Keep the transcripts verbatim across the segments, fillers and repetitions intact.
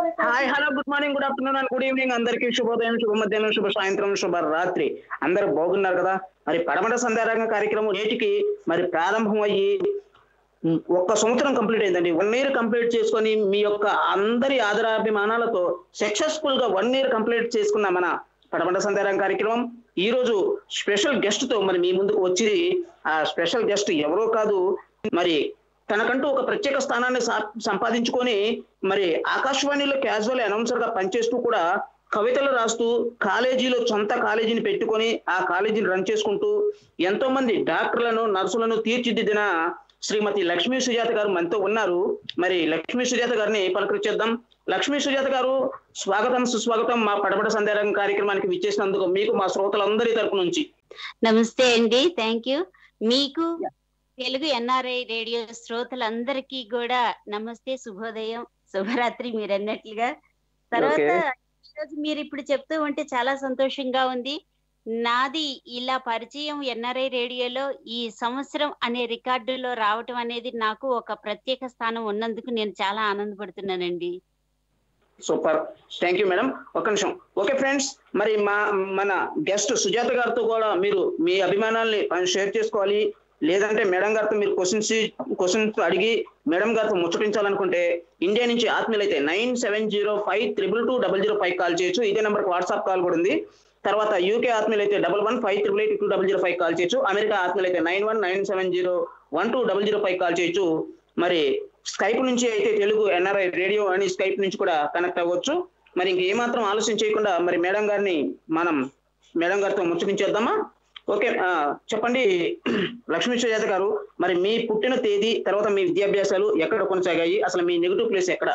Hi hello good morning good afternoon and good evening అందరికీ శుభోదయం శుభ మధ్యాహ్నం శుభ సాయంత్రం శుభ రాత్రి. అందరూ బాగున్నారు కదా? మరి పడమట సంధ్యారంగ కార్యక్రమం నేటికి మరి ప్రారంభం అయ్యి ఒక్క సంవత్సరం కంప్లీట్ అయిందండి. వన్ ఇయర్ కంప్లీట్ చేసుకొని మీ యొక్క అందరి ఆదరాభిమానాలతో సక్సెస్ఫుల్ గా వన్ ఇయర్ కంప్లీట్ చేసుకున్న మన పడమట సంధ్యారంగ కార్యక్రమం ఈ రోజు స్పెషల్ గెస్ట్ తో మరి మీ ముందుకు వచ్చి, ఆ స్పెషల్ గెస్ట్ ఎవరో కాదు, మరి తనకంటూ ఒక ప్రత్యేక స్థానాన్ని సంపాదించుకొని మరి ఆకాశవాణిలో క్యాజువల్ అనౌన్సర్ గా పనిచేస్తూ కూడా కవితలు రాస్తూ కాలేజీలో సొంత కాలేజీని పెట్టుకొని ఆ కాలేజీని రన్ చేసుకుంటూ ఎంతో మంది డాక్టర్లను నర్సులను తీర్చిదిద్దిన శ్రీమతి లక్ష్మీ సుజాత గారు మనతో ఉన్నారు. మరి లక్ష్మీ సుజాత గారిని పలకరించేద్దాం. లక్ష్మీ సుజాత గారు స్వాగతం సుస్వాగతం మా పడబడ సంధ్యారంగ కార్యక్రమానికి విచ్చేసినందుకు మీకు మా శ్రోతలందరి తరపు నుంచి. నమస్తే అండి, థ్యాంక్ యూ. మీకు తెలుగు ఎన్ఆర్ఐ రేడియో శ్రోతలందరికీ కూడా నమస్తే, శుభోదయం, శుభరాత్రి మీరు అన్నట్లుగా. తర్వాత ఈరోజు మీరు ఇప్పుడు చెప్తూ ఉంటే చాలా సంతోషంగా ఉంది. నాది ఇలా పరిచయం ఎన్ఆర్ఐ రేడియోలో ఈ సంవత్సరం అనే రికార్డులో రావటం అనేది నాకు ఒక ప్రత్యేక స్థానం ఉన్నందుకు నేను చాలా ఆనందపడుతున్నానండి. Super, thank you madam. ఒక నిమిషం. ఓకే ఫ్రెండ్స్, మరి మా మన గెస్ట్ సుజాత గారితో కూడా మీరు మీ అభిమానాల్ని షేర్ చేసుకోవాలి, లేదంటే మేడం గారితో మీరు క్వశ్చన్స్ క్వశ్చన్స్ అడిగి మేడం గారితో ముచ్చటించాలనుకుంటే ఇండియా నుంచి ఆత్మీయులైతే nine seven zero five triple two double zero five call చేయొచ్చు. ఇదే నెంబర్కి వాట్సాప్ కాల్ కూడా ఉంది. తర్వాత యూకే ఆత్మీయులైతే double one five triple eight two double zero five call చేయొచ్చు. అమెరికా ఆత్మీయులైతే nine one nine seven zero one two double zero five call చేయొచ్చు. మరి స్కైప్ నుంచి అయితే తెలుగు ఎన్ఆర్ఐ రేడియో అని స్కైప్ నుంచి కూడా కనెక్ట్ అవ్వచ్చు. మరి ఇంక ఏమాత్రం ఆలస్యం చేయకుండా మరి మేడం గారిని మనం మేడం గారితో ముచ్చటించేద్దామా? ఓకే, చెప్పండి లక్ష్మీ సుజాత గారు, మరి మీ పుట్టిన తేదీ తర్వాత మీ విద్యాభ్యాసాలు ఎక్కడ కొనసాగాయి, అసలు మీ నెగిటివ్ ప్లేస్ ఎక్కడ?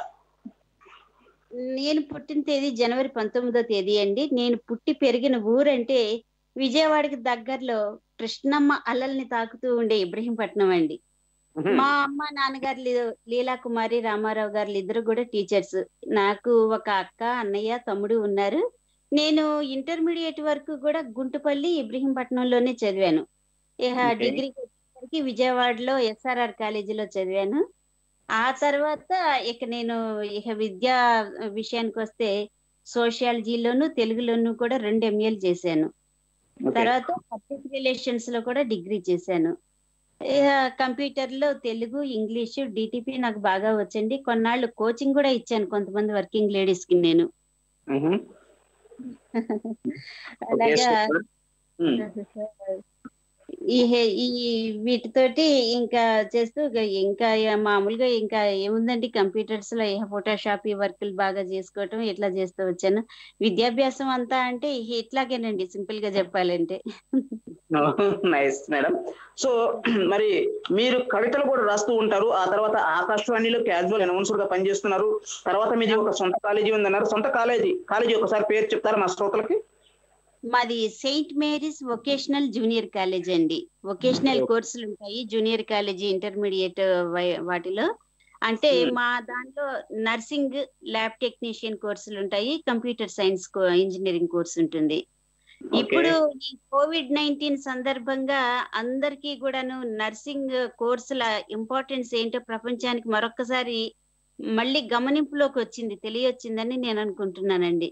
నేను పుట్టిన తేదీ జనవరి పంతొమ్మిదో తేదీ అండి. నేను పుట్టి పెరిగిన ఊరంటే విజయవాడకి దగ్గరలో కృష్ణమ్మ అల్లల్ని తాకుతూ ఉండే ఇబ్రహీంపట్నం అండి. మా అమ్మ నాన్నగారు లీలా కుమారి రామారావు గారు ఇద్దరు కూడా టీచర్స్. నాకు ఒక అక్క అన్నయ్య తమ్ముడు ఉన్నారు. నేను ఇంటర్మీడియట్ వరకు కూడా గుంటుపల్లి ఇబ్రహీంపట్నంలోనే చదివాను. ఇక డిగ్రీకి విజయవాడలో ఎస్ఆర్ఆర్ కాలేజీలో చదివాను. ఆ తర్వాత ఇక నేను ఇక విద్యా విషయానికి వస్తే సోషియాలజీలోను తెలుగులోను కూడా రెండు ఎంఏలు చేశాను. తర్వాత పబ్లిక్ రిలేషన్స్ లో కూడా డిగ్రీ చేశాను. కంప్యూటర్ లో తెలుగు ఇంగ్లీషు డిటిపి నాకు బాగా వచ్చండి. కొన్నాళ్ళు కోచింగ్ కూడా ఇచ్చాను కొంతమంది వర్కింగ్ లేడీస్ కి నేను. అలాగా ఈ ఈ వీటితోటి ఇంకా చేస్తూ ఇంకా మామూలుగా ఇంకా ఏముందండి, కంప్యూటర్స్ లో ఫోటోషాప్ ఈ వర్కులు బాగా చేసుకోవటం ఇట్లా చేస్తూ వచ్చాను. విద్యాభ్యాసం అంతా అంటే ఇట్లాగేనండి, సింపుల్ గా చెప్పాలంటే. Nice madam. సో మరి మీరు కవితలు కూడా రాస్తూ ఉంటారు. ఆ తర్వాత ఆకాశవాణిలో క్యాజువల్ అనౌన్సర్ గా పనిచేస్తున్నారు. తర్వాత మీది ఒక సొంత కాలేజీ ఉందన్నారు. సొంత కాలేజీ కాలేజీ ఒకసారి పేరు చెప్తారా మా శ్రోతలకి? మాది saint Mary's vocational junior college అండి. వొకేషనల్ కోర్సులు ఉంటాయి జూనియర్ కాలేజీ ఇంటర్మీడియట్ వాటిలో. అంటే మా దాంట్లో నర్సింగ్ ల్యాబ్ టెక్నీషియన్ కోర్సులు ఉంటాయి, కంప్యూటర్ సైన్స్ ఇంజనీరింగ్ కోర్సు ఉంటుంది. ఇప్పుడు ఈ కోవిడ్ నైన్టీన్ సందర్భంగా అందరికీ కూడాను నర్సింగ్ కోర్సుల ఇంపార్టెన్స్ ఏంటో ప్రపంచానికి మరొకసారి మళ్ళీ గమనింపులోకి వచ్చింది, తెలియొచ్చిందని నేను అనుకుంటున్నానండి.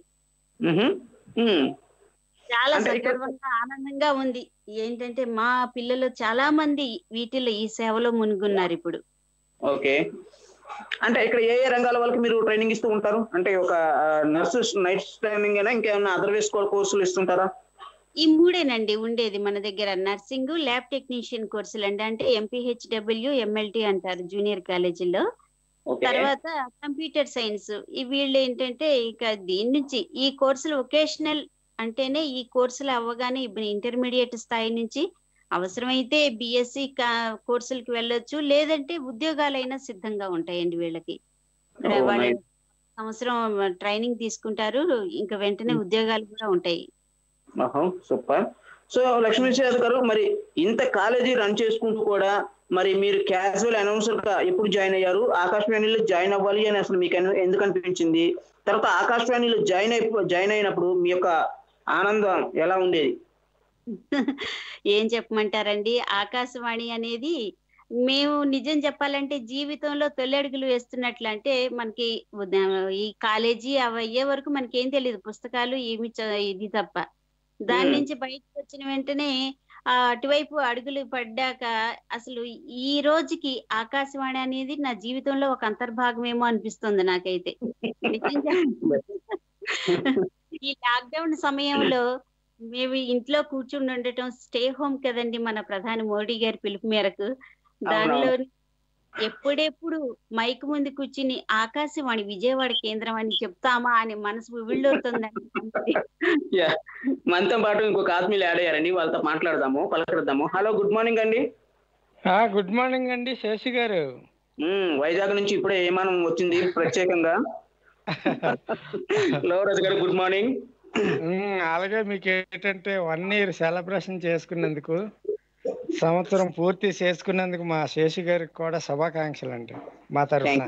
చాలా సగర్వంగా ఆనందంగా ఉంది. ఏంటంటే మా పిల్లలు చాలా మంది వీటిలో ఈ సేవలో మునుగున్నారు ఇప్పుడు. ఓకే, అంటే ఇక్కడ ఏ ఏ రంగాల వాళ్ళకి మీరు ట్రైనింగ్ ఇస్తూ ఉంటారు? అంటే ఒక నర్సు నైట్ ట్రైనింగ్ అయినా ఇంకేమైనా అదర్ వేస్ కోర్సులు ఇస్తుంటారా? ఈ మూడేనండి ఉండేది మన దగ్గర. నర్సింగ్ ల్యాబ్ టెక్నీషియన్ కోర్సులు అండి, అంటే ఎంపీహెచ్డబ్ల్యూ ఎంఎల్టీ అంటారు జూనియర్ కాలేజీలో. తర్వాత కంప్యూటర్ సైన్స్. ఈ వీళ్ళు ఏంటంటే ఇక దీని నుంచి ఈ కోర్సులు వొకేషనల్ అంటేనే ఈ కోర్సులు అవ్వగానే ఇంటర్మీడియట్ స్థాయి నుంచి అవసరమైతే బిఎస్సి కోర్సులకి వెళ్ళొచ్చు, లేదంటే ఉద్యోగాలైనా సిద్ధంగా ఉంటాయండి వీళ్ళకి. వాళ్ళు సంవత్సరం ట్రైనింగ్ తీసుకుంటారు, ఇంకా వెంటనే ఉద్యోగాలు కూడా ఉంటాయి. సూపర్. సో లక్ష్మీ సుజాత గారు, మరి ఇంత కాలేజీ రన్ చేసుకుంటూ కూడా మరి మీరు క్యాజువల్ అనౌన్సర్ గా ఎప్పుడు జాయిన్ అయ్యారు? ఆకాశవాణిలో జాయిన్ అవ్వాలి అని అసలు మీకు ఎందుకు అనిపించింది? తర్వాత ఆకాశవాణిలో జాయిన్ అయి జాయిన్ అయినప్పుడు మీ యొక్క ఆనందం ఎలా ఉండేది? ఏం చెప్పమంటారండి, ఆకాశవాణి అనేది మేము నిజం చెప్పాలంటే జీవితంలో తొలడుగులు వేస్తున్నట్లు అంటే మనకి ఈ కాలేజీ అవి అయ్యే వరకు మనకి ఏం తెలియదు, పుస్తకాలు ఏమి ఇది తప్ప. దాని నుంచి బయటకు వచ్చిన వెంటనే ఆ అటువైపు అడుగులు పడ్డాక అసలు ఈ రోజుకి ఆకాశవాణి అనేది నా జీవితంలో ఒక అంతర్భాగమేమో అనిపిస్తుంది నాకైతే. నిజంగా ఈ లాక్డౌన్ సమయంలో మేము ఇంట్లో కూర్చుని ఉండటం, స్టే హోమ్ కదండి మన ప్రధాని మోడీ గారి పిలుపు మేరకు. దానిలో ఎప్పుడెప్పుడు మైక్ ముందు కూర్చుని ఆకాశవాణి విజయవాడ కేంద్రం అని చెప్తామా అని మనసు విళ్ళూరుతుందండి. మనతో పాటు ఇంకొక ఆత్మీయులు యాడ్ అయ్యారండి, వాళ్ళతో మాట్లాడదాము, పలకరిద్దాము. హలో, గుడ్ మార్నింగ్ అండి. గుడ్ మార్నింగ్ అండి శేషి గారు. వైజాగ్ నుంచి ఇప్పుడే విమానం వచ్చింది ప్రత్యేకంగా. లోవరాజు గారు గుడ్ మార్నింగ్. అలాగే మీకు ఏంటంటే వన్ ఇయర్ సెలబ్రేషన్ చేసుకున్నందుకు, సంవత్సరం పూర్తి చేసుకున్నందుకు మా శేషి గారికి కూడా శుభాకాంక్షలు అండి మా తరఫున.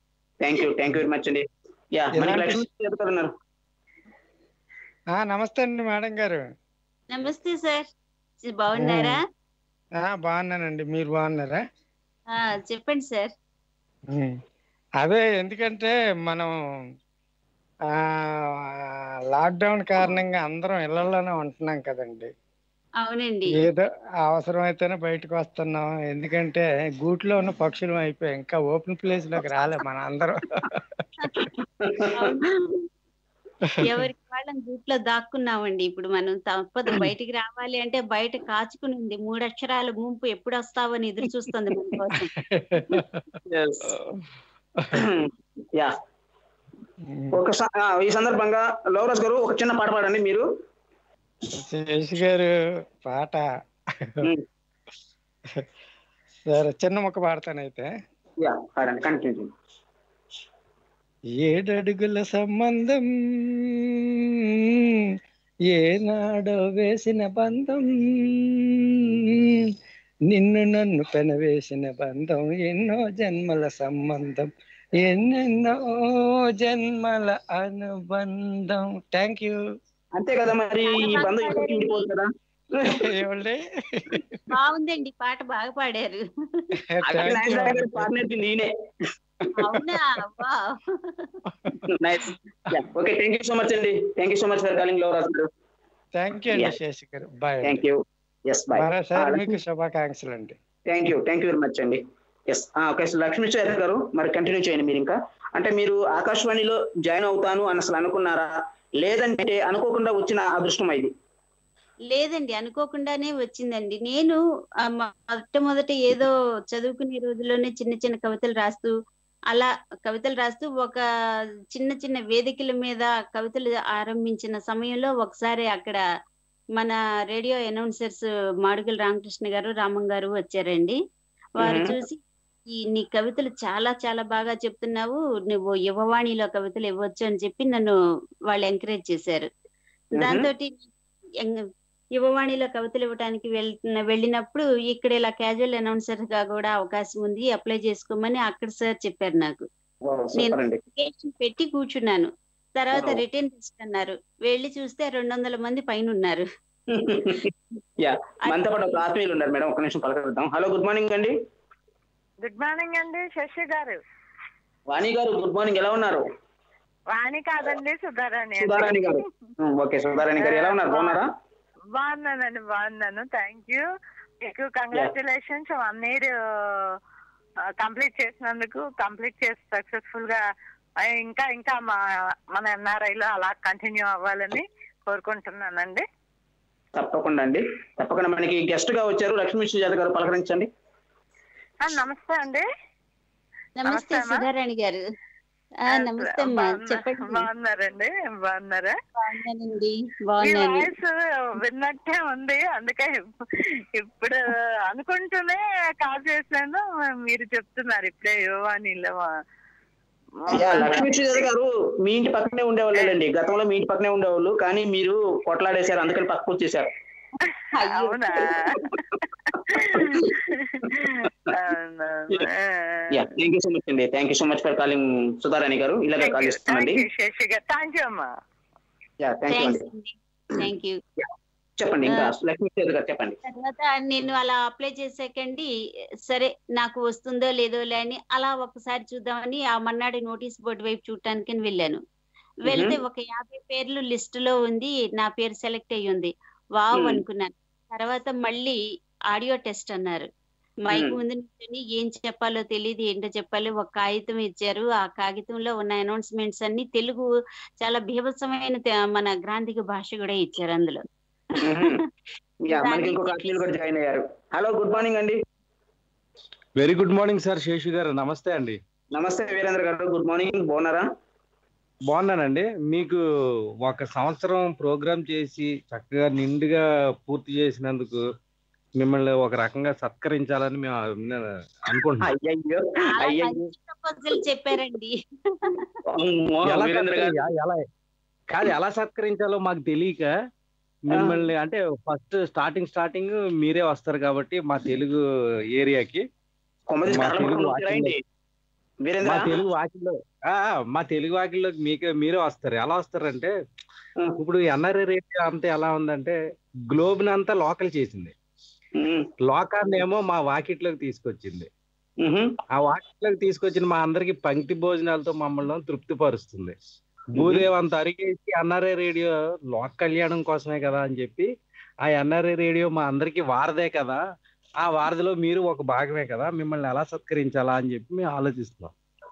నమస్తే అండి మేడం గారు. నమస్తే సార్, బాగున్నారా? బాగున్నానండి, మీరు బాగున్నారా? చెప్పండి సార్. అదే, ఎందుకంటే మనం ఆ లాక్డౌన్ కారణంగా అందరం ఇళ్లలోనే ఉంటున్నాం కదండి. అవునండి. ఏదో అవసరం అయితేనే బయటకు వస్తున్నాం, ఎందుకంటే గూట్లో ఉన్న పక్షులు అయిపోయాయి, ఇంకా ఓపెన్ ప్లేస్ లోకి రాలే మన అందరం. ఎవరికి వాళ్ళని గూట్లో దాక్కున్నామండి. ఇప్పుడు మనం తప్పదు, బయటికి రావాలి అంటే బయట కాచుకుని ఉంది. మూడు అక్షరాల గుంపు ఎప్పుడు వస్తావని ఎదురు చూస్తుంది మన కోసం. ఒక ఈ సందర్భంగా లోవరాజ్ గారు ఒక చిన్న పాట పాడండి మీరు. శేషి గారు పాట సరే, చిన్న మొక్క పాడతానైతే. ఏడడుగుల సంబంధం ఏనాడో వేసిన బంధం, నిన్ను నన్ను పెనవేసిన బంధం, ఎన్నో జన్మల సంబంధం, ఎన్నెన్నో జన్మల అనుబంధం. Thank you. అంతే కదా మరి, ఈ బంధం ఇంటిపోదు కదా. బాగుందండి, పాట బాగా పాడారు. పాడినట్టు నేనే. అవునా? Nice. Okay, thank you so much అండి. Thank you so much for calling Lovaraj గారు. థ్యాంక్ యూ అండి శేషి గారు. Bye. Thank you. Yes, bye. మరోసారి మీకు శుభాకాంక్షలు అండి. Thank you thank you very much అండి. Yes, okay. లక్ష్మీ యాదవ్ గారు, మరి కంటిన్యూ చేయండి మీరు. ఇంకా అంటే మీరు ఆకాశవాణిలో జాయిన్ అవుతాను అని అసలు అనుకున్నారా, లేదంటే అనుకోకుండా వచ్చిన అదృష్టం ఇది? లేదండి, అనుకోకుండానే వచ్చిందండి. నేను మొట్టమొదట ఏదో చదువుకునే రోజుల్లోనే చిన్న చిన్న కవితలు రాస్తూ, అలా కవితలు రాస్తూ ఒక చిన్న చిన్న వేదికల మీద కవితలు ఆరంభించిన సమయంలో ఒకసారి అక్కడ మన రేడియో అనౌన్సర్స్ మాడుగుల రామకృష్ణ గారు, రామం గారు వచ్చారండి. వారు చూసి, ఈ నీ కవితలు చాలా చాలా బాగా చెప్తున్నావు, నువ్వు యువవాణిలో కవితలు ఇవ్వచ్చు అని చెప్పి నన్ను వాళ్ళు ఎంకరేజ్ చేశారు. దాంతో యువవాణిలో కవితలు ఇవ్వడానికి వెళ్తున్న వెళ్ళినప్పుడు ఇక్కడ ఇలా క్యాజువల్ అనౌన్సర్ గా కూడా అవకాశం ఉంది, అప్లై చేసుకోమని అక్కడ సార్ చెప్పారు నాకు. నేను అప్లికేషన్ పెట్టి కూర్చున్నాను. తర్వాత రిటర్న్ టెస్ట్ అన్నారు, వెళ్ళి చూస్తే రెండు వందల మంది పైన ఉన్నారు. హలో, గుడ్ మార్నింగ్ అండి. గుడ్ మార్నింగ్ అండి శశి గారు. వాణి గారు గుడ్ మార్నింగ్, ఎలా ఉన్నారు? వాణి కాదండి, సుధారాణి. సుధారాణి గారు. ఓకే, సుధారాణి గారు ఎలా ఉన్నారు? బాగున్నారా? బాగున్నానండి, బాగున్నాను. Thank you. మీకు కంగ్రాచులేషన్స్, వన్ ఇయర్ కంప్లీట్ చేసినందుకు. కంప్లీట్ చేసి సక్సెస్ఫుల్ గా ఇంకా ఇంకా మా మన ఎన్ఆర్ఐలో అలా కంటిన్యూ అవ్వాలని కోరుకుంటున్నానండి. తప్పకుండా అండి, తప్పకుండా. మనకి గెస్ట్ గా వచ్చారు లక్ష్మీ యాదవ్ గారు, పలకరించండి. నమస్తే అండి. నమస్తే సుధారాణి గారు. నమస్తే అమ్మా, చెప్పండి. బాగున్నారండి? బాగున్నారా? బాగున్నానండి. వాయిస్ విన్నట్టే ఉంది, అందుకే ఇప్పుడు అనుకుంటూనే కాల్ చేశాను. మీరు చెప్తున్నారు ఇప్పుడే యువవాణిలో. లక్ష్మీ గారు మీ ఇంటి పక్కనే ఉండేవాళ్ళండి, గతంలో మీ ఇంటి పక్కనే ఉండేవాళ్ళు, కానీ మీరు కొట్లాడేశారు, అందుకని పక్కకు వచ్చేసారు. అవునా? థ్యాంక్ యూ సో మచ్ అండి. Thank you so much for calling Sudharani గారు. ఇలాగే కాల్ చేస్తానండి. థ్యాంక్ యూ అమ్మా. థ్యాంక్ యూ అండి. Thank you. చెప్పండి ఇంకా లక్ష్మీ సేతు గారు చెప్పండి. తర్వాత నేను అలా అప్లై చేసాకండి, సరే నాకు వస్తుందో లేదో లే అని అలా ఒకసారి చూద్దామని ఆ మన్నాడు నోటీస్ బోర్డు వైపు చూడటానికి వెళ్ళాను. వెళ్తే ఒక యాభై పేర్లు లిస్ట్ లో ఉంది, నా పేరు సెలెక్ట్ అయ్యి ఉంది. వావ్ అనుకున్నాను. తర్వాత మళ్ళీ ఆడియో టెస్ట్ అన్నారు. మైక్ ముందు నిల్చొని ఏం చెప్పాలో తెలియదు, ఏంటో చెప్పాలి. ఒక కాగితం ఇచ్చారు, ఆ కాగితంలో ఉన్న అనౌన్స్మెంట్స్ అన్ని తెలుగు చాలా బీభత్సమైన మన గ్రాంధిక భాష కూడా ఇచ్చారు అందులో. హలో, గుడ్ మార్నింగ్ అండి. Very good morning sir Seshu గారు. నమస్తే అండి. నమస్తే వీరేంద్ర గారు, గుడ్ మార్నింగ్. బాగున్నారా? బాగున్నానండి. మీకు ఒక సంవత్సరం ప్రోగ్రామ్ చేసి చక్కగా నిండుగా పూర్తి చేసినందుకు మిమ్మల్ని ఒక రకంగా సత్కరించాలని మేము అనుకుంటున్నాం. చెప్పారండి. కాదు, ఎలా సత్కరించాలో మాకు తెలియక మిమ్మల్ని, అంటే ఫస్ట్ స్టార్టింగ్ స్టార్టింగ్ మీరే వస్తారు కాబట్టి మా తెలుగు ఏరియాకి, మా తెలుగు మా తెలుగు వాకిల్లో మా తెలుగు వాకిల్లోకి మీకే మీరే వస్తారు. ఎలా వస్తారంటే, ఇప్పుడు ఎన్ఆర్ఐ రేడియో అంతా ఎలా ఉందంటే గ్లోబ్ అంతా లోకల్ చేసింది, లోకాన్ని ఏమో మా వాకిట్లోకి తీసుకొచ్చింది. ఆ వాకిట్లోకి తీసుకొచ్చిన మా అందరికి పంక్తి భోజనాలతో మమ్మల్ని తృప్తి పరుస్తుంది. భూదేవ్ అంత అరిగేసి ఎన్ఆర్ఐ రేడియో లోక కళ్యాణం కోసమే కదా అని చెప్పి, ఆ ఎన్ఆర్ఐ రేడియో మా అందరికి వారదే కదా, ఆ వారధిలో మీరు ఒక భాగమే కదా, మిమ్మల్ని ఎలా సత్కరించాలా అని చెప్పి మేము ఆలోచిస్తున్నాం.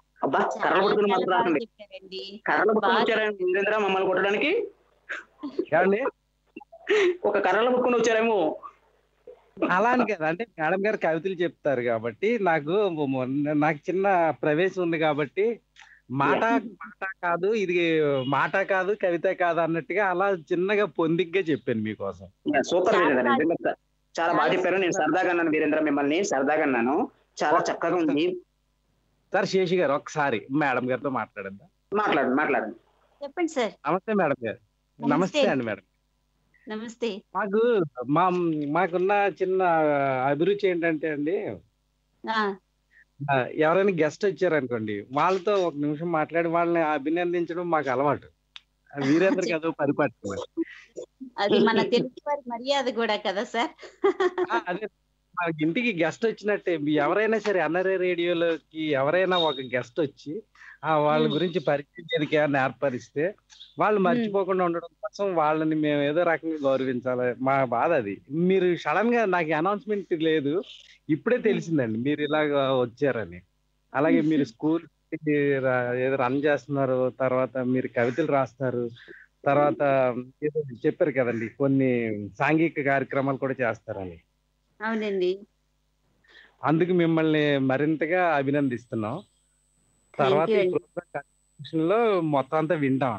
మమ్మల్ని కొట్టడానికి ఏమండి ఒక కర్రలు పట్టుకుని వచ్చారేమో. అలా అని కదా, అంటే మేడం గారు కవితలు చెప్తారు కాబట్టి నాకు నాకు చిన్న ప్రవేశం ఉంది కాబట్టి మాట మాట కాదు ఇది, మాట కాదు కవిత కాదు అన్నట్టుగా అలా చిన్నగా పొందిగ్గా చెప్పాను మీకోసం. సూపర్ వీరేంద్ర, చాలా బాగా చెప్పారు. నేను సరదాగా అన్నాను వీరేంద్ర, మిమ్మల్ని సరదాగా అన్నాను, చాలా చక్కగా ఉంది. సార్ శేషి గారు ఒకసారి మేడం గారితో మాట్లాడద్దా? మాట్లాడండి మాట్లాడండి చెప్పండి సార్. నమస్తే మేడం గారు. నమస్తే అండి మేడం. నమస్తే. మాకు మా మాకున్న చిన్న అభిరుచి ఏంటంటే అండి, ఎవరైనా గెస్ట్ వచ్చారనుకోండి వాళ్ళతో ఒక నిమిషం మాట్లాడి వాళ్ళని అభినందించడం మాకు అలవాటు. వీరేంద్ర కదా పరిపాటు, అది మన తెలుగు వారి మర్యాద కూడా కదా సార్. అదే మనకి ఇంటికి గెస్ట్ వచ్చినట్టే, ఎవరైనా సరే ఎన్ఆర్ఐ రేడియోలోకి ఎవరైనా ఒక గెస్ట్ వచ్చి ఆ వాళ్ళ గురించి పరిచయం చేయడానికి ఏమైనా ఏర్పరిస్తే వాళ్ళు మర్చిపోకుండా ఉండడం కోసం వాళ్ళని మేము ఏదో రకంగా గౌరవించాలి. మా బాధ అది. మీరు సడన్ గా నాకు అనౌన్స్మెంట్ లేదు, ఇప్పుడే తెలిసిందండి మీరు ఇలాగ వచ్చారని. అలాగే మీరు స్కూల్ ఏదో రన్ చేస్తున్నారు, తర్వాత మీరు కవితలు రాస్తారు, తర్వాత ఏదో చెప్పారు కదండి కొన్ని సాంఘిక కార్యక్రమాలు కూడా చేస్తారని. అవునండి. అందుకు మిమ్మల్ని మరింతగా అభినందిస్తున్నాం. తర్వాత ఈ ప్రోగ్రామ్ లో మొత్తం అంతా వింటాం.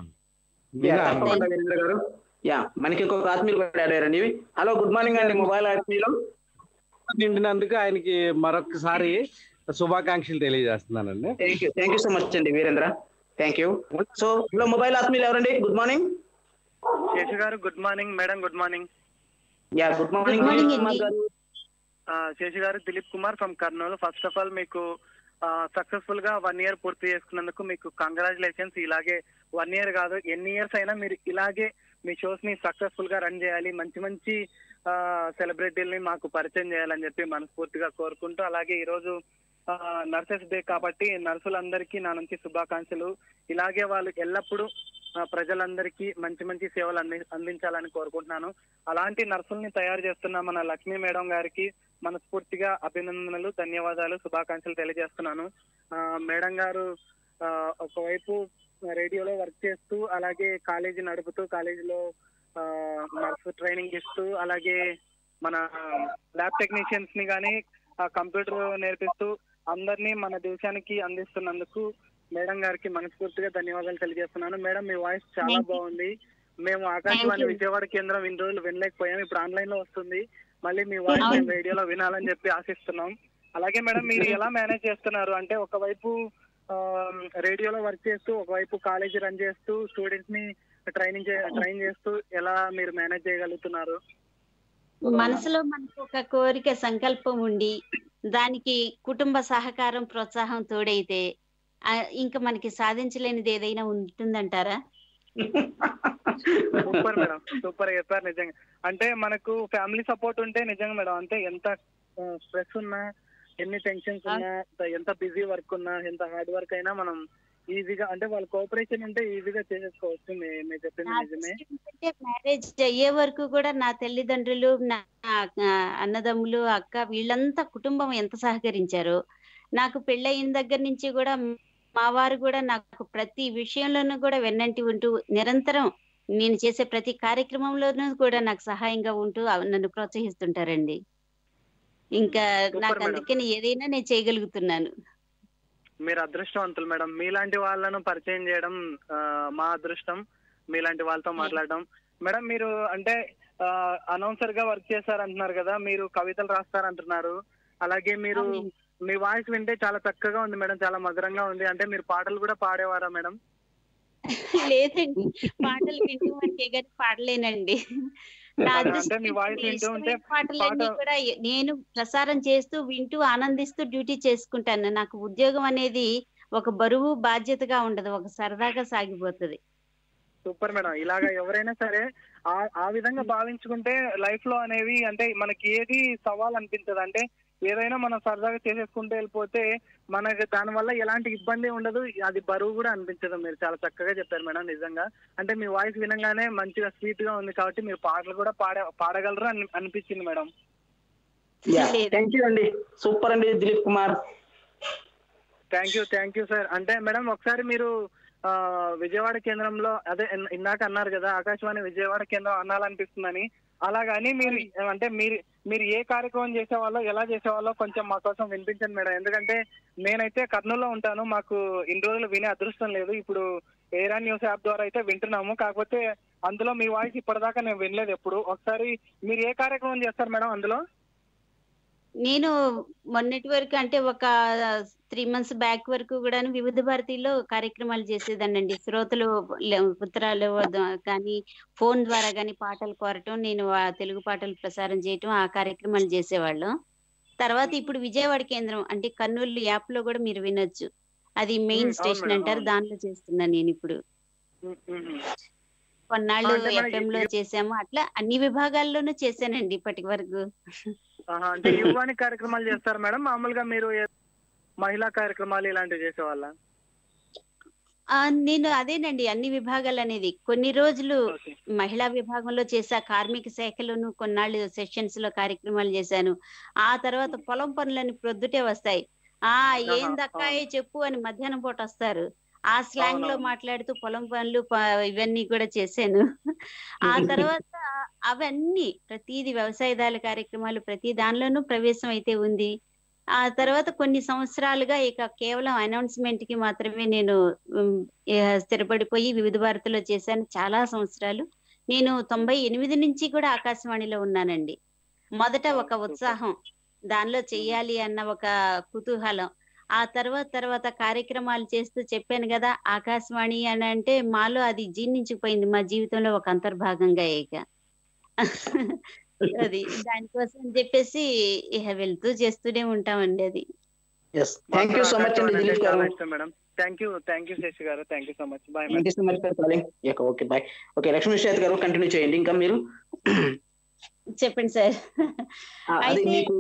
యా, మనకి ఇంకొక ఆత్మీయులు అయ్యారండి. హలో, గుడ్ మార్నింగ్ అండి. మొబైల్ ఆత్మీయులు నిండినందుకు ఆయనకి మరొకసారి శుభాకాంక్షలు తెలియజేస్తున్నానండి. Thank you thank you so much అండి Veerendra, thank you. So hello, mobile ఆత్మీయులు ఎవరండి? Good morning. శేషు గారు good morning. Madam good morning. Yeah, good morning. Seshu గారు, Dilip Kumar from Kurnool. First of all మీకు సక్సెస్ఫుల్ గా వన్ ఇయర్ పూర్తి చేసుకున్నందుకు మీకు కంగ్రాచులేషన్స్. ఇలాగే వన్ ఇయర్ కాదు ఎన్ని ఇయర్స్ అయినా మీరు ఇలాగే మీ షోస్ ని సక్సెస్ఫుల్ గా రన్ చేయాలి, మంచి మంచి సెలబ్రిటీలని మాకు పరిచయం చేయాలని చెప్పి మనస్ఫూర్తిగా కోరుకుంటూ, అలాగే ఈరోజు నర్సెస్ డే కాబట్టి నర్సులందరికీ నా నుంచి శుభాకాంక్షలు. ఇలాగే వాళ్ళు ఎల్లప్పుడూ ప్రజలందరికీ మంచి మంచి సేవలు అంది అందించాలని కోరుకుంటున్నాను. అలాంటి నర్సుల్ని తయారు చేస్తున్న మన లక్ష్మీ మేడం గారికి మనస్ఫూర్తిగా అభినందనలు, ధన్యవాదాలు, శుభాకాంక్షలు తెలియజేస్తున్నాను. మేడం గారు ఒకవైపు రేడియోలో వర్క్ చేస్తూ, అలాగే కాలేజీ నడుపుతూ, కాలేజీలో నర్సు ట్రైనింగ్ ఇస్తూ, అలాగే మన ల్యాబ్ టెక్నీషియన్స్ ని కానీ కంప్యూటర్ నేర్పిస్తూ అందరినీ మన దేశానికి అందిస్తున్నందుకు మేడం గారికి మనస్ఫూర్తిగా ధన్యవాదాలు తెలియజేస్తున్నాను. మేడం, మీ వాయిస్ చాలా బాగుంది. మేము ఆకాశవాణి విజయవాడ కేంద్రం ఇన్ని రోజులు వినలేకపోయాం, ఇప్పుడు ఆన్లైన్ లో వస్తుంది. మళ్ళీ మీ వాయిస్ మేము రేడియోలో వినాలని చెప్పి ఆశిస్తున్నాం. అలాగే మేడం, మీరు ఎలా మేనేజ్ చేస్తున్నారు అంటే, ఒకవైపు రేడియోలో వర్క్ చేస్తూ, ఒకవైపు కాలేజీ రన్ చేస్తూ, స్టూడెంట్స్ ని ట్రైనింగ్ ట్రైన్ చేస్తూ ఎలా మీరు మేనేజ్ చేయగలుగుతున్నారు? మనసులో మనకు ఒక కోరిక, సంకల్పం ఉండి దానికి కుటుంబ సహకారం, ప్రోత్సాహం తోడైతే ఇంకా మనకి సాధించలేనిది ఏదైనా ఉంటుందంటారా? సూపర్ మేడం, సూపర్ చెప్పారు నిజంగా. అంటే మనకు ఫ్యామిలీ సపోర్ట్ ఉంటే నిజంగా మేడం, అంటే ఎంత స్ట్రెస్ ఉన్నా, ఎన్ని టెన్షన్స్ ఉన్నా, ఎంత బిజీ వర్క్ ఉన్నా, ఎంత హార్డ్ వర్క్ అయినా మనం ఈజీగా, అంటే వాళ్ళ కోఆపరేషన్ ఉంటే ఈజీగా చేసేసుకోవచ్చు. మీరు చెప్పింది నిజమే. మ్యారేజ్ అయ్యే వరకు కూడా నా తల్లిదండ్రులు, నా అన్నదమ్ములు, అక్క వీళ్ళంతా కుటుంబం ఎంత సహకరించారో, నాకు పెళ్ళయిన దగ్గర నుంచి కూడా మా వారు కూడా నాకు ప్రతి విషయంలోనూ కూడా వెన్నంటి ఉంటూ నిరంతరం నేను చేసే ప్రతి కార్యక్రమంలోనూ కూడా నాకు సహాయంగా ఉంటూ నన్ను ప్రోత్సహిస్తుంటారండి. ఇంకా నాకు అందుకని ఏదైనా నేను చేయగలుగుతున్నాను. మీరు అదృష్టవంతులు మేడం. మీలాంటి వాళ్ళను పరిచయం చేయడం మా అదృష్టం, మీలాంటి వాళ్ళతో మాట్లాడడం. మేడం మీరు అంటే అనౌన్సర్ గా వర్క్ చేశారంటున్నారు కదా, మీరు కవితలు రాస్తారంటున్నారు. అలాగే మీరు మీ వాయిస్ వింటే చాలా చక్కగా ఉంది మేడం, చాలా మధురంగా ఉంది. అంటే మీరు పాటలు కూడా పాడేవారా మేడం? లేదండి, పాటలు వింటూ మనకే గాని పాడలేనండి. పాటలన్నీ కూడా నేను ప్రసారం చేస్తూ వింటూ ఆనందిస్తూ డ్యూటీ చేసుకుంటాను. నాకు ఉద్యోగం అనేది ఒక బరువు బాధ్యతగా ఉండదు, ఒక సరదాగా సాగిపోతుంది. Super madam. ఇలాగా ఎవరైనా సరే ఆ ఆ విధంగా భావించుకుంటే లైఫ్ లో అనేవి, అంటే మనకి ఏది సవాల్ అనిపించదు. అంటే ఏదైనా మనం సరదాగా చేసేసుకుంటూ వెళ్ళిపోతే మనకి దాని వల్ల ఎలాంటి ఇబ్బంది ఉండదు, అది బరువు కూడా అనిపించదు. మీరు చాలా చక్కగా చెప్పారు మేడం నిజంగా. అంటే మీ వాయిస్ వినగానే మంచిగా స్వీట్ గా ఉంది కాబట్టి మీరు పాటలు కూడా పాడ పాడగలరు అని అనిపించింది మేడం. థ్యాంక్ యూ అండి, సూపర్ అండి Dilip Kumar. Thank you thank you sir. అంటే మేడం ఒకసారి మీరు ఆ విజయవాడ కేంద్రంలో, అదే ఇందాక అన్నారు కదా ఆకాశవాణి విజయవాడ కేంద్రం అనాలనిపిస్తుందని, అలాగని మీరు అంటే మీరు మీరు ఏ కార్యక్రమం చేసేవాళ్ళో, ఎలా చేసేవాళ్ళో కొంచెం మా కోసం వినిపించండి మేడం. ఎందుకంటే నేనైతే కర్నూలులో ఉంటాను, మాకు ఇన్ని రోజులు వినే అదృష్టం లేదు. ఇప్పుడు ఏరా న్యూస్ యాప్ ద్వారా అయితే వింటున్నాము, కాకపోతే అందులో మీ వాయిస్ ఇప్పటిదాకా నేను వినలేదు ఎప్పుడు. ఒకసారి మీరు ఏ కార్యక్రమం చేస్తారు మేడం అందులో? నేను మొన్నటి వరకు అంటే ఒక త్రీ మంత్స్ బ్యాక్ వరకు కూడా వివిధ భారతిలో కార్యక్రమాలు చేసేదానండి. శ్రోతలు ఉత్తరాలు కానీ ఫోన్ ద్వారా కానీ పాటలు కోరటం, నేను ఆ తెలుగు పాటలు ప్రసారం చేయటం, ఆ కార్యక్రమాలు చేసేవాళ్ళం. తర్వాత ఇప్పుడు విజయవాడ కేంద్రం అంటే కర్నూలు యాప్ లో కూడా మీరు వినొచ్చు, అది మెయిన్ స్టేషన్ అంటారు, దానిలో చేస్తున్నాను నేను ఇప్పుడు. కొన్నాళ్ళు ఎఫ్ఎం లో చేసాము, అట్లా అన్ని విభాగాల్లోనూ చేశానండి ఇప్పటి వరకు. అంటే యువాని కార్యక్రమాలు చేస్తారు మేడం, మామూలుగా మీరు మహిళా కార్యక్రమాలు ఇలాంటివి చేసేవాళ్ళ? నేను అదేనండి అన్ని విభాగాలు అనేది. కొన్ని రోజులు మహిళా విభాగంలో చేసా, కార్మిక శాఖలోను కొన్నాళ్ళు సెషన్స్ లో కార్యక్రమాలు చేశాను. ఆ తర్వాత పొలం పనులని ప్రొద్దుటే వస్తాయి, ఆ ఏం దక్కాయో చెప్పు అని మధ్యాహ్నం పూట వస్తారు, ఆ స్లాంగ్ లో మాట్లాడుతూ పొలం పనులు ఇవన్నీ కూడా చేశాను. ఆ తర్వాత అవన్నీ ప్రతిది వ్యవసాయదాల కార్యక్రమాలు ప్రతి దానిలోనూ ప్రవేశం అయితే ఉంది. ఆ తర్వాత కొన్ని సంవత్సరాలుగా ఇక కేవలం అనౌన్స్మెంట్ కి మాత్రమే నేను స్థిరపడిపోయి వివిధ భారతిలో చేశాను చాలా సంవత్సరాలు. నేను తొంభై ఎనిమిది నుంచి కూడా ఆకాశవాణిలో ఉన్నానండి. మొదట ఒక ఉత్సాహం, దానిలో చెయ్యాలి అన్న ఒక కుతూహలం, ఆ తర్వాత తర్వాత కార్యక్రమాలు చేస్తూ చెప్పాను కదా ఆకాశవాణి అని అంటే మాలో అది జీర్ణించిపోయింది, మా జీవితంలో ఒక అంతర్భాగంగా. ఇక అది దానికోసం అని చెప్పేసి ఇక వెళ్తూ చేస్తూనే ఉంటామండి. అది థ్యాంక్ యూ సో మచ్ అండి దిలీప్ గారు. Thank you thank you Sashi గారు, thank you so much. Bye. Thank you so much for calling. Okay bye. Okay Lakshmi Swetha గారు కంటిన్యూ చేయండి. ఇంకా మీరు చెప్పండి సార్. అయితే మీకు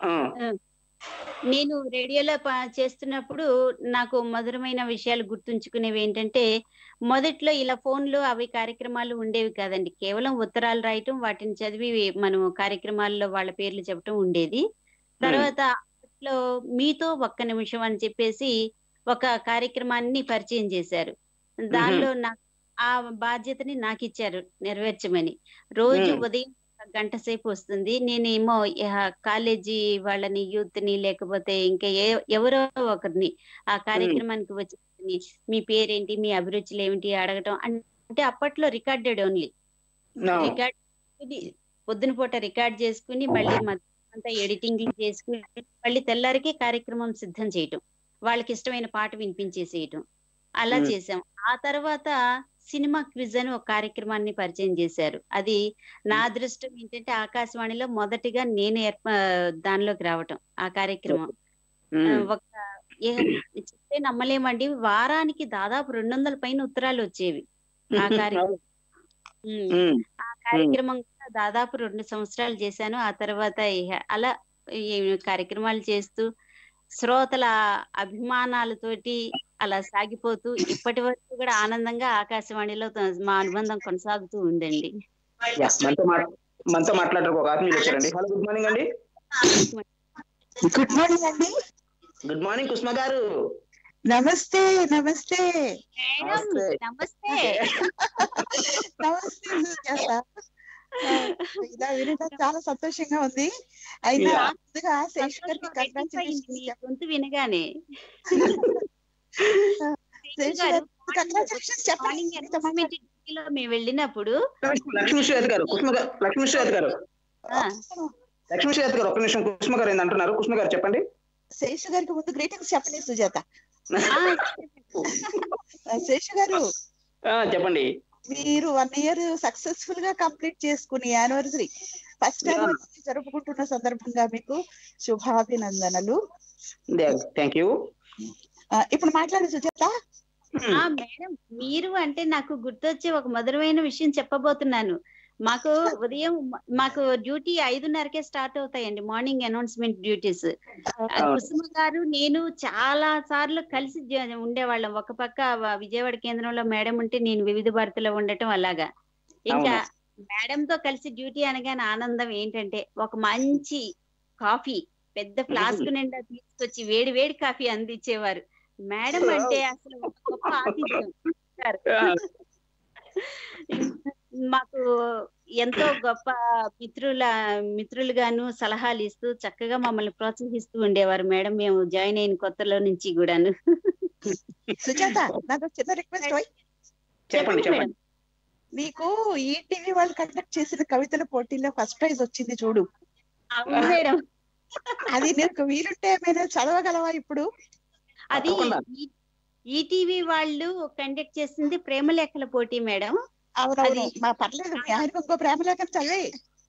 నేను రేడియోలో చేస్తున్నప్పుడు నాకు మధురమైన విషయాలు గుర్తుంచుకునేవి ఏంటంటే, మొదట్లో ఇలా ఫోన్లు అవి కార్యక్రమాలు ఉండేవి కాదండి, కేవలం ఉత్తరాలు రాయటం, వాటిని చదివి మనం కార్యక్రమాల్లో వాళ్ళ పేర్లు చెప్పటం ఉండేది. తర్వాత అప్పట్లో మీతో ఒక్క నిమిషం అని చెప్పేసి ఒక కార్యక్రమాన్ని పరిచయం చేశారు. దానిలో నాకు ఆ బాధ్యతని నాకు ఇచ్చారు నెరవేర్చమని. రోజు ఉదయం గంట సేపు వస్తుంది, నేనేమో కాలేజీ వాళ్ళని, యూత్ ని, లేకపోతే ఇంకా ఎవరో ఒకరిని ఆ కార్యక్రమానికి వచ్చి మీ పేరేంటి, మీ అభిరుచులు ఏమిటి అడగటం. అంటే అప్పట్లో రికార్డెడ్ ఓన్లీ, రికార్డ్ పొద్దున పూట రికార్డ్ చేసుకుని మళ్ళీ అంతా ఎడిటింగ్ చేసుకుని మళ్ళీ తెల్లారికి కార్యక్రమం సిద్ధం చేయటం, వాళ్ళకి ఇష్టమైన పాట వినిపించేసేయటం, అలా చేసాం. ఆ తర్వాత సినిమా క్విజ్ అని ఒక కార్యక్రమాన్ని పరిచయం చేశారు. అది నా అదృష్టం ఏంటంటే ఆకాశవాణిలో మొదటిగా నేను ఏర్ప దానిలోకి రావటం. ఆ కార్యక్రమం ఒక చెప్తే నమ్మలేమండి, వారానికి దాదాపు రెండు వందల పైన ఉత్తరాలు వచ్చేవి. ఆ కార్యక్రమం ఉమ్, ఆ కార్యక్రమం కూడా దాదాపు రెండు సంవత్సరాలు చేశాను. ఆ తర్వాత ఇహ అలా ఈ కార్యక్రమాలు చేస్తూ శ్రోతల అభిమానాలతోటి అలా సాగిపోతూ ఇప్పటి వరకు కూడా ఆనందంగా ఆకాశవాణిలో త- మా అనుబంధం కొనసాగుతూ ఉందండి. యా, మనతో మాట్- మనతో మాట్లాడడానికి ఒక ఆత్మీయులు వచ్చారండి. హలో, గుడ్ మార్నింగ్ అండి. గుడ్ మార్నింగ్ అండి. గుడ్ మార్నింగ్ కుస్మ గారు. నమస్తే నమస్తే మేడం నమస్తే. నమస్తే సుజాత. ఆ, ఇలా వినడం చాలా సంతోషంగా ఉంది. అయినా Yeah. ముందుగా శేష్ గారికి సంతోషం రెట్టింపైంది మీ కంగ్రాచులేషన్స్. గొంతు వినగానే. శేష్ గారు కంగ్రాచులేషన్స్ చెప్పండి. మార్నింగ్ మీతో మాట్లాడి- అనౌన్స్మెంట్ డ్యూటీలో మేము వెళ్ళినప్పుడు లక్ష్మీ శ్వేత గారు, కుస్మ గారు, లక్ష్మీ శ్వేత గారు, ఆ, లక్ష్మీ శ్వేత గారు, ఒక్క నిమిషం. కుస్మ గారు ఏంది అంటున్నారు? కుస్మ గారు చెప్పండి. శేష్ గారికి ముందు గ్రీటింగ్స్ చెప్పండి సుజాత. ఆ, ఆ, శేష్ గారు ఆ, చెప్పండి. మీరు వన్ ఇయర్ సక్సెస్ఫుల్ గా కంప్లీట్ చేసుకుని యానివర్సరీ ఫస్ట్ యానివర్సరీ జరుపుకుంటున్న సందర్భంగా మీకు శుభాభినందనలు. Thank you. ఆ, ఇప్పుడు మాట్లాడు సుజాత. ఆ, మేడం మీరు అంటే నాకు గుర్తొచ్చే ఒక మధురమైన విషయం చెప్పబోతున్నాను. మాకు ఉదయం మ- మాకు డ్యూటీ ఐదున్నరకే స్టార్ట్ అవుతాయండి, మార్నింగ్ అనౌన్స్మెంట్ డ్యూటీస్. కుసుమ గారు నేను చాలా సార్లు కలిసి జ- ఉండేవాళ్ళం. ఒక పక్క వ- విజయవాడ కేంద్రంలో మేడం ఉంటే నేను వివిధ భారతిలో ఉండటం అలాగా. ఇంకా మేడం తో కలిసి డ్యూటీ అనగానే ఆనందం ఏంటంటే ఒక మంచి కాఫీ పెద్ద ఫ్లాస్క్ నిండా తీసుకొచ్చి వేడి వేడి కాఫీ అందించేవారు. మేడం అంటే అసలు ఒక గొప్ప ఆతిథ్యం. మాకు ఎంతో గొప్ప మిత్రుల మిత్రులుగాను సలహాలు ఇస్తూ చక్కగా మమ్మల్ని ప్రోత్సహిస్తూ ఉండేవారు మేడం. మేము జాయిన్ అయిన కొత్తలో నుంచి కూడాను. సుజాత నాకు ఒక చిన్న రిక్వెస్ట్. చెప్పండి చెప్పండి చెప్పండి. మేడం. నీకు ఈ టీవీ వాళ్ళు కండక్ట్ చేసిన కవితల పోటీలో ఫస్ట్ ప్రైజ్ వచ్చింది చూడు. అవును మేడం. అది నీకు వీలుంటే ఏమైనా చదవగలవా ఇప్పుడు? అది తప్పకుండా. ఈ- ఈటీవీ వాళ్ళు కండక్ట్ చేసింది ప్రేమలేఖల పోటీ మేడం. అవునవును, అది- మా పర్లేదు, మీ ఆయన ఇంకో ప్రేమ లేఖ చదివే.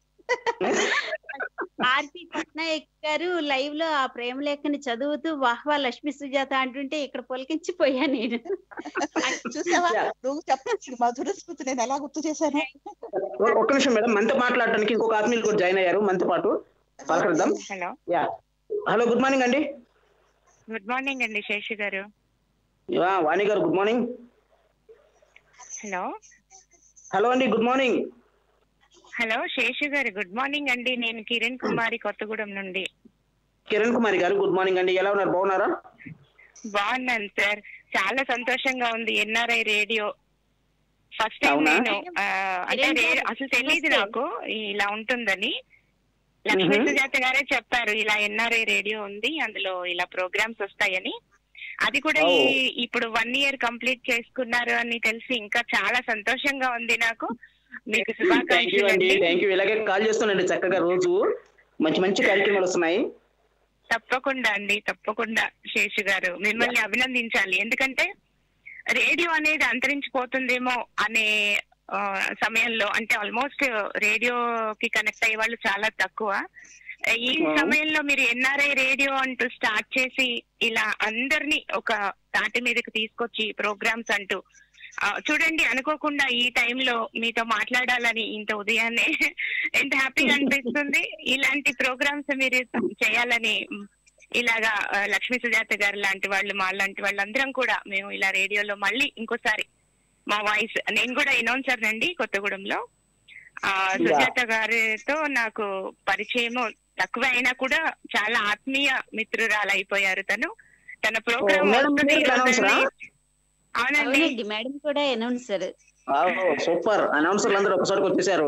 ఆర్పి పట్నాయక్ గారు లైవ్ లో ఆ ప్రేమలేఖని చదువుతూ వాహ్వా లక్ష్మీ సుజాత అంటుంటే ఇక్కడ పొలికించిపోయా నేను. చూసావా, నువ్వు చెప్పచ్చు మధుర స్మృతి నేను ఎలా గుర్తు చేశాను. ఒ- ఒక్క నిమిషం మేడం, మనతో మాట్లాడడానికి ఇంకొక ఆత్మీయులు కూడా జాయిన్ అయ్యారు మనతో పాటు. పలకరిద్దాం. Hello yeah, hello, good morning అండి. గుడ్ మార్నింగ్ అండి శేషు గారు. యా, వాణి గారు గుడ్ మార్నింగ్. హలో హలో అండి, గుడ్ మార్నింగ్. హలో శేషు గారు గుడ్ మార్నింగ్ అండి. నేను కిరణ్ కుమారి కొత్తగూడెం నుండి. కిరణ్ కుమారి గారు గుడ్ మార్నింగ్ అండి. ఎలా ఉన్నారు? బాగున్నారా? బాగున్నాను సార్. చాలా సంతోషంగా ఉంది. ఎన్ఆర్ఐ రేడియో ఫస్ట్ టైం అవునా? నేను ఆ, అంటే కిరణ్ రే- గారు, అసలు తెలియదు నమస్తే. నాకు ఇలా ఉంటుందని. లక్ష్మీ మ్మ్. సుజాత గారే చెప్పారు ఇలా ఎన్ఆర్ఐ రేడియో ఉంది, అందులో ఇలా ప్రోగ్రామ్స్ వస్తాయని. అది కూడా ఈ ఇప్పుడు వన్ ఇయర్ కంప్లీట్ చేసుకున్నారు అని తెలిసి ఇంకా చాలా సంతోషంగా ఉంది నాకు. మీకు థ్యాంక్ యూ శుభాకాంక్షలు అండి. అండి. Thank you. ఇలాగే కాల్ చేస్తుండండి చక్కగా రోజు. మంచి మంచి కార్యక్రమాలు వస్తున్నాయి. తప్పకుండా అండి, తప్పకుండా శేషు గారు మిమ్మల్ని అభినందించాలి. ఎందుకంటే రేడియో అనేది అంతరించిపోతుందేమో అనే ఆ, సమయంలో, అంటే ఆల్మోస్ట్ రేడియోకి కనెక్ట్ అయ్యే వాళ్ళు చాలా తక్కువ. ఈ సమయంలో మీరు ఎన్ఆర్ఐ రేడియో అంటూ స్టార్ట్ చేసి ఇలా అందరినీ ఒక తాటి మీదకి తీసుకొచ్చి ప్రోగ్రామ్స్ అంటూ ఆ, చూడండి, అనుకోకుండా ఈ టైంలో మీతో మాట్లాడాలని ఇంత ఉదయాన్నే ఎంత హ్యాపీగా అనిపిస్తుంది. ఇలాంటి ప్రోగ్రామ్స్ మీరు చేయాలని ఇలాగా ఆ, లక్ష్మీ సుజాత గారు లాంటి వాళ్ళు, మా లాంటి వాళ్ళందరం కూడా మేము ఇలా రేడియోలో మళ్ళీ ఇంకోసారి మా వాయిస్, నేను కూడా అనౌన్సర్ నండి కొత్తగూడెంలో. ఆ సుజాత గారితో నాకు పరిచయము తక్కువ అయినా కూడా చాలా ఆత్మీయ మిత్రురాలు అయిపోయారు తను. తన ప్రోగ్రామ్ ఓ, మేడం, వస్తుంది మీరు అనౌన్సరా? అవునండి. అవునండి, మేడం కూడా అనౌన్సర్. సూపర్. అనౌన్సర్లు అందరూ ఒకసారికి వచ్చేసారు.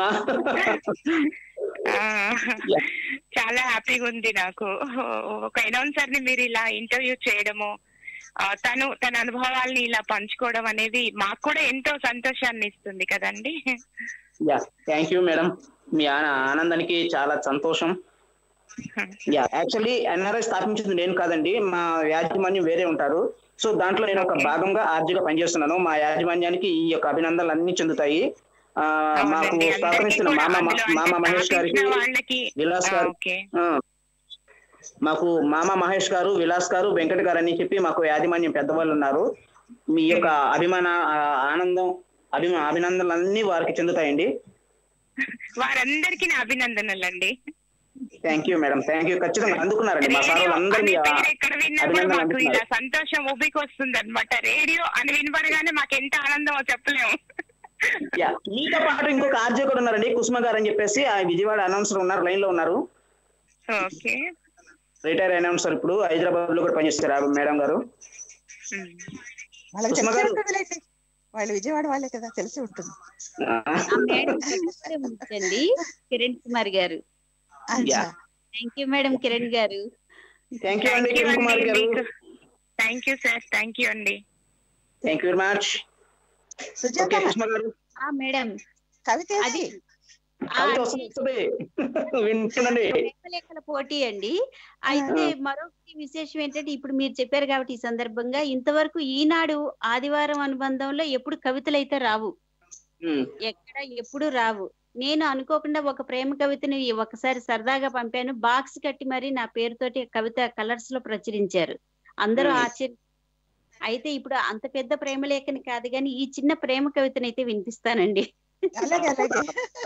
ఆ, చాలా హ్యాపీగా ఉంది నాకు. ఒక అనౌన్సర్ ని మీరు ఇలా ఇంటర్వ్యూ చేయడము, ఆ, తను తన అనుభవాల్ని ఇలా పంచుకోవడం అనేది మాకు కూడా ఎంతో సంతోషాన్ని ఇస్తుంది కదండి. Yeah, thank you madam. మీ ఆన- ఆనందానికి చాలా సంతోషం. యా, యాక్చువల్లీ ఎన్ఆర్ఐ స్థాపించింది నేను కాదండి, మా యాజమాన్యం వేరే ఉంటారు. సో దాంట్లో నేను ఒక భాగంగా ఆర్జీగా పనిచేస్తున్నాను. మా యాజమాన్యానికి ఈ యొక్క అభినందనలు అన్ని చెందుతాయి. ఆ, మాకు అవునండి, అందరికీ స్థాపనిస్తున్న కూడా మామ అందులో మామ అంటే మహేష్ గారికి, స్థాపించిన వాళ్ళకి విలాస్ ఆ, గారు, ఓకే. ఆ, మాకు మామ మహేష్ గారు, విలాస్ గారు, వెంకట్ గారు అని చెప్పి మాకు యాజమాన్యం పెద్దవాళ్ళు ఉన్నారు. మీ యొక్క అభిమాన ఆ, ఆనందం అభి అభినందనలు అన్ని వారికి చెందుతాయండి. వారందరికీ నా అభినందనలండి. Thank you madam, thank you. ఖచ్చితంగా అందుకున్నారండి మా సార్ రేడియో అందరూ అనే మీ పేరు ఎక్కడ విన్నా కూడా అభినందనలు మాకు ఇలా అందుకున్నారు. సంతోషం ఊపికి వస్తుంది అనమాట. రేడియో అని వినపడగానే మాకు ఎంత ఆనందమో చెప్పలేము. యా, మీతో పాటు ఇంకొక ఆర్జే కూడా ఉన్నారండి, కుసుమ గారు అని చెప్పేసి, ఆ విజయవాడ అనౌన్సర్ ఉన్నారు, లైన్ లో ఉన్నారు. ఓకే, రిటైర్ అనౌన్సర్, ఇప్పుడు హైదరాబాద్ లో కూడా పనిచేస్తారు మేడం గారు. వాళ్ళకి కుసుమ తెలిసి గారు. ఉంటుందిలేండి, వాళ్ళు విజయవాడ వాళ్ళే కదా, తెలిసి ఉంటుంది. ఆ మేడం ఉంచండి, కిరణ్ కుమార్ గారు. అచ్చా, థ్యాంక్ యూ మేడం కిరణ్ గారు. థ్యాంక్ యూ అండి కిరణ్ కుమార్ గారు. Thank you sir, thank you అండి. Thank you very much. Sujatha okay Kusuma గారు, ఆ మేడం కవిత అది కవిత వస్తుంది, వస్తుంది. వింటుండండి. ప్రేమలేఖల పోటీ అండి. అయితే మరొకటి విశేషం ఏంటంటే, ఇప్పుడు మీరు చెప్పారు కాబట్టి ఈ సందర్భంగా, ఇంతవరకు ఈనాడు ఆదివారం అనుబంధంలో ఎప్పుడు కవితలు అయితే రావు, ఉమ్, ఎక్కడ ఎప్పుడు రావు. నేను అనుకోకుండా ఒక ప్రేమ కవితని ఒకసారి సరదాగా పంపాను, బాక్స్ కట్టి మరి నా పేరుతోటి కవిత కలర్స్ లో ప్రచురించారు. అందరూ Hmm. ఆశ్చర్య. అయితే ఇప్పుడు అంత పెద్ద ప్రేమ లేఖని కాదు కానీ ఈ చిన్న ప్రేమ కవితని అయితే వినిపిస్తానండి. అలాగే అలాగే.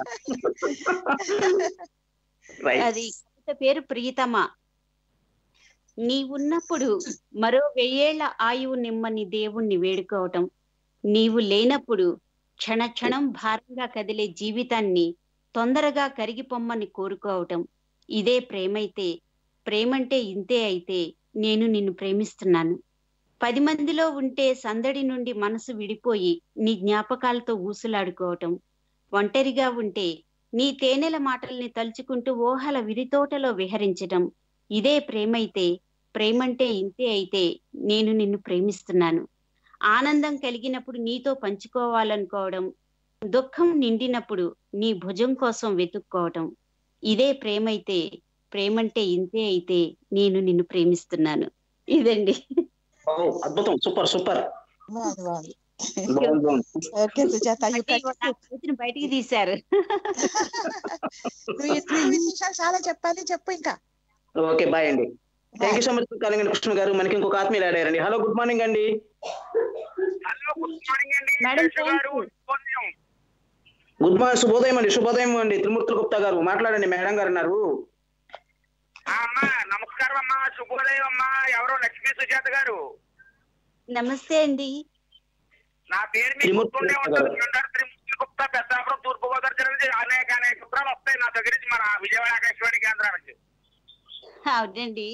రైట్. అది కవిత పేరు ప్రియతమా. నీవున్నప్పుడు మరో వెయ్యేళ్ల ఆయువు నిమ్మని దేవుణ్ణి వేడుకోవటం, నీవు లేనప్పుడు క్షణ క్షణం భారంగా కదిలే జీవితాన్ని తొందరగా కరిగిపోమ్మని కోరుకోవటం, ఇదే ప్రేమైతే, ప్రేమంటే ఇంతే అయితే నేను నిన్ను ప్రేమిస్తున్నాను. పది మందిలో ఉంటే సందడి నుండి మనసు విడిపోయి నీ జ్ఞాపకాలతో ఊసులాడుకోవటం, ఒంటరిగా ఉంటే నీ తేనెల మాటల్ని తలుచుకుంటూ ఓహల విరితోటలో విహరించటం, ఇదే ప్రేమైతే, ప్రేమంటే ఇంతే అయితే నేను నిన్ను ప్రేమిస్తున్నాను. ఆనందం కలిగినప్పుడు నీతో పంచుకోవాలనుకోవడం, దుఃఖం నిండినప్పుడు నీ భుజం కోసం వెతుక్కోవటం, ఇదే ప్రేమైతే, ప్రేమంటే ఇంతే అయితే నేను నిన్ను ప్రేమిస్తున్నాను. ఇదండి. ఓ, అద్భుతం, సూపర్ సూపర్. బాగుంది బాగుంది. బాగుంది, బాగుంది. ఓకే సుజాత, you అంటే practice. నా కవితను బయటికి తీశారు. నువ్వు ఈ త్రీ విశేషాలు చాలా చెప్పాలి, చెప్పు ఇంకా. ఓకే, బాయ్ అండి. Thank you so much calling Krishna గారు. మనకి ఇంకొక ఆత్మీయులు ఆడారండి. హలో, గుడ్ మార్నింగ్ అండి. హలో, గుడ్ మార్నింగ్ అండి మేడం, శేషు గారు. గుడ్ మార్నింగ్, శుభోదయం అండి. శుభోదయం అండి. త్రిమూర్తుల గుప్తా గారు మాట్లాడండి, మేడం గారు అన్నారు. ఆ, అమ్మా నమస్కారం అమ్మా, శుభోదయం అమ్మా. ఎవరో లక్ష్మీ సుజాత గారు. నమస్తే అండి. నా పేరు మీకు త్రిమూర్తి గుర్తుండే గుప్తా ఉంటుంది. గారు. చూడండి, త్రిమూర్తి గుప్తా, పెద్దాపురం, తూర్పు గోదావరి జిల్లా నుంచి అనేక అనేక చిత్రాలు వస్తాయి నా దగ్గర నుంచి, మన విజయవాడ ఆకాశవాణి కేంద్రం నుంచి. అవునండి.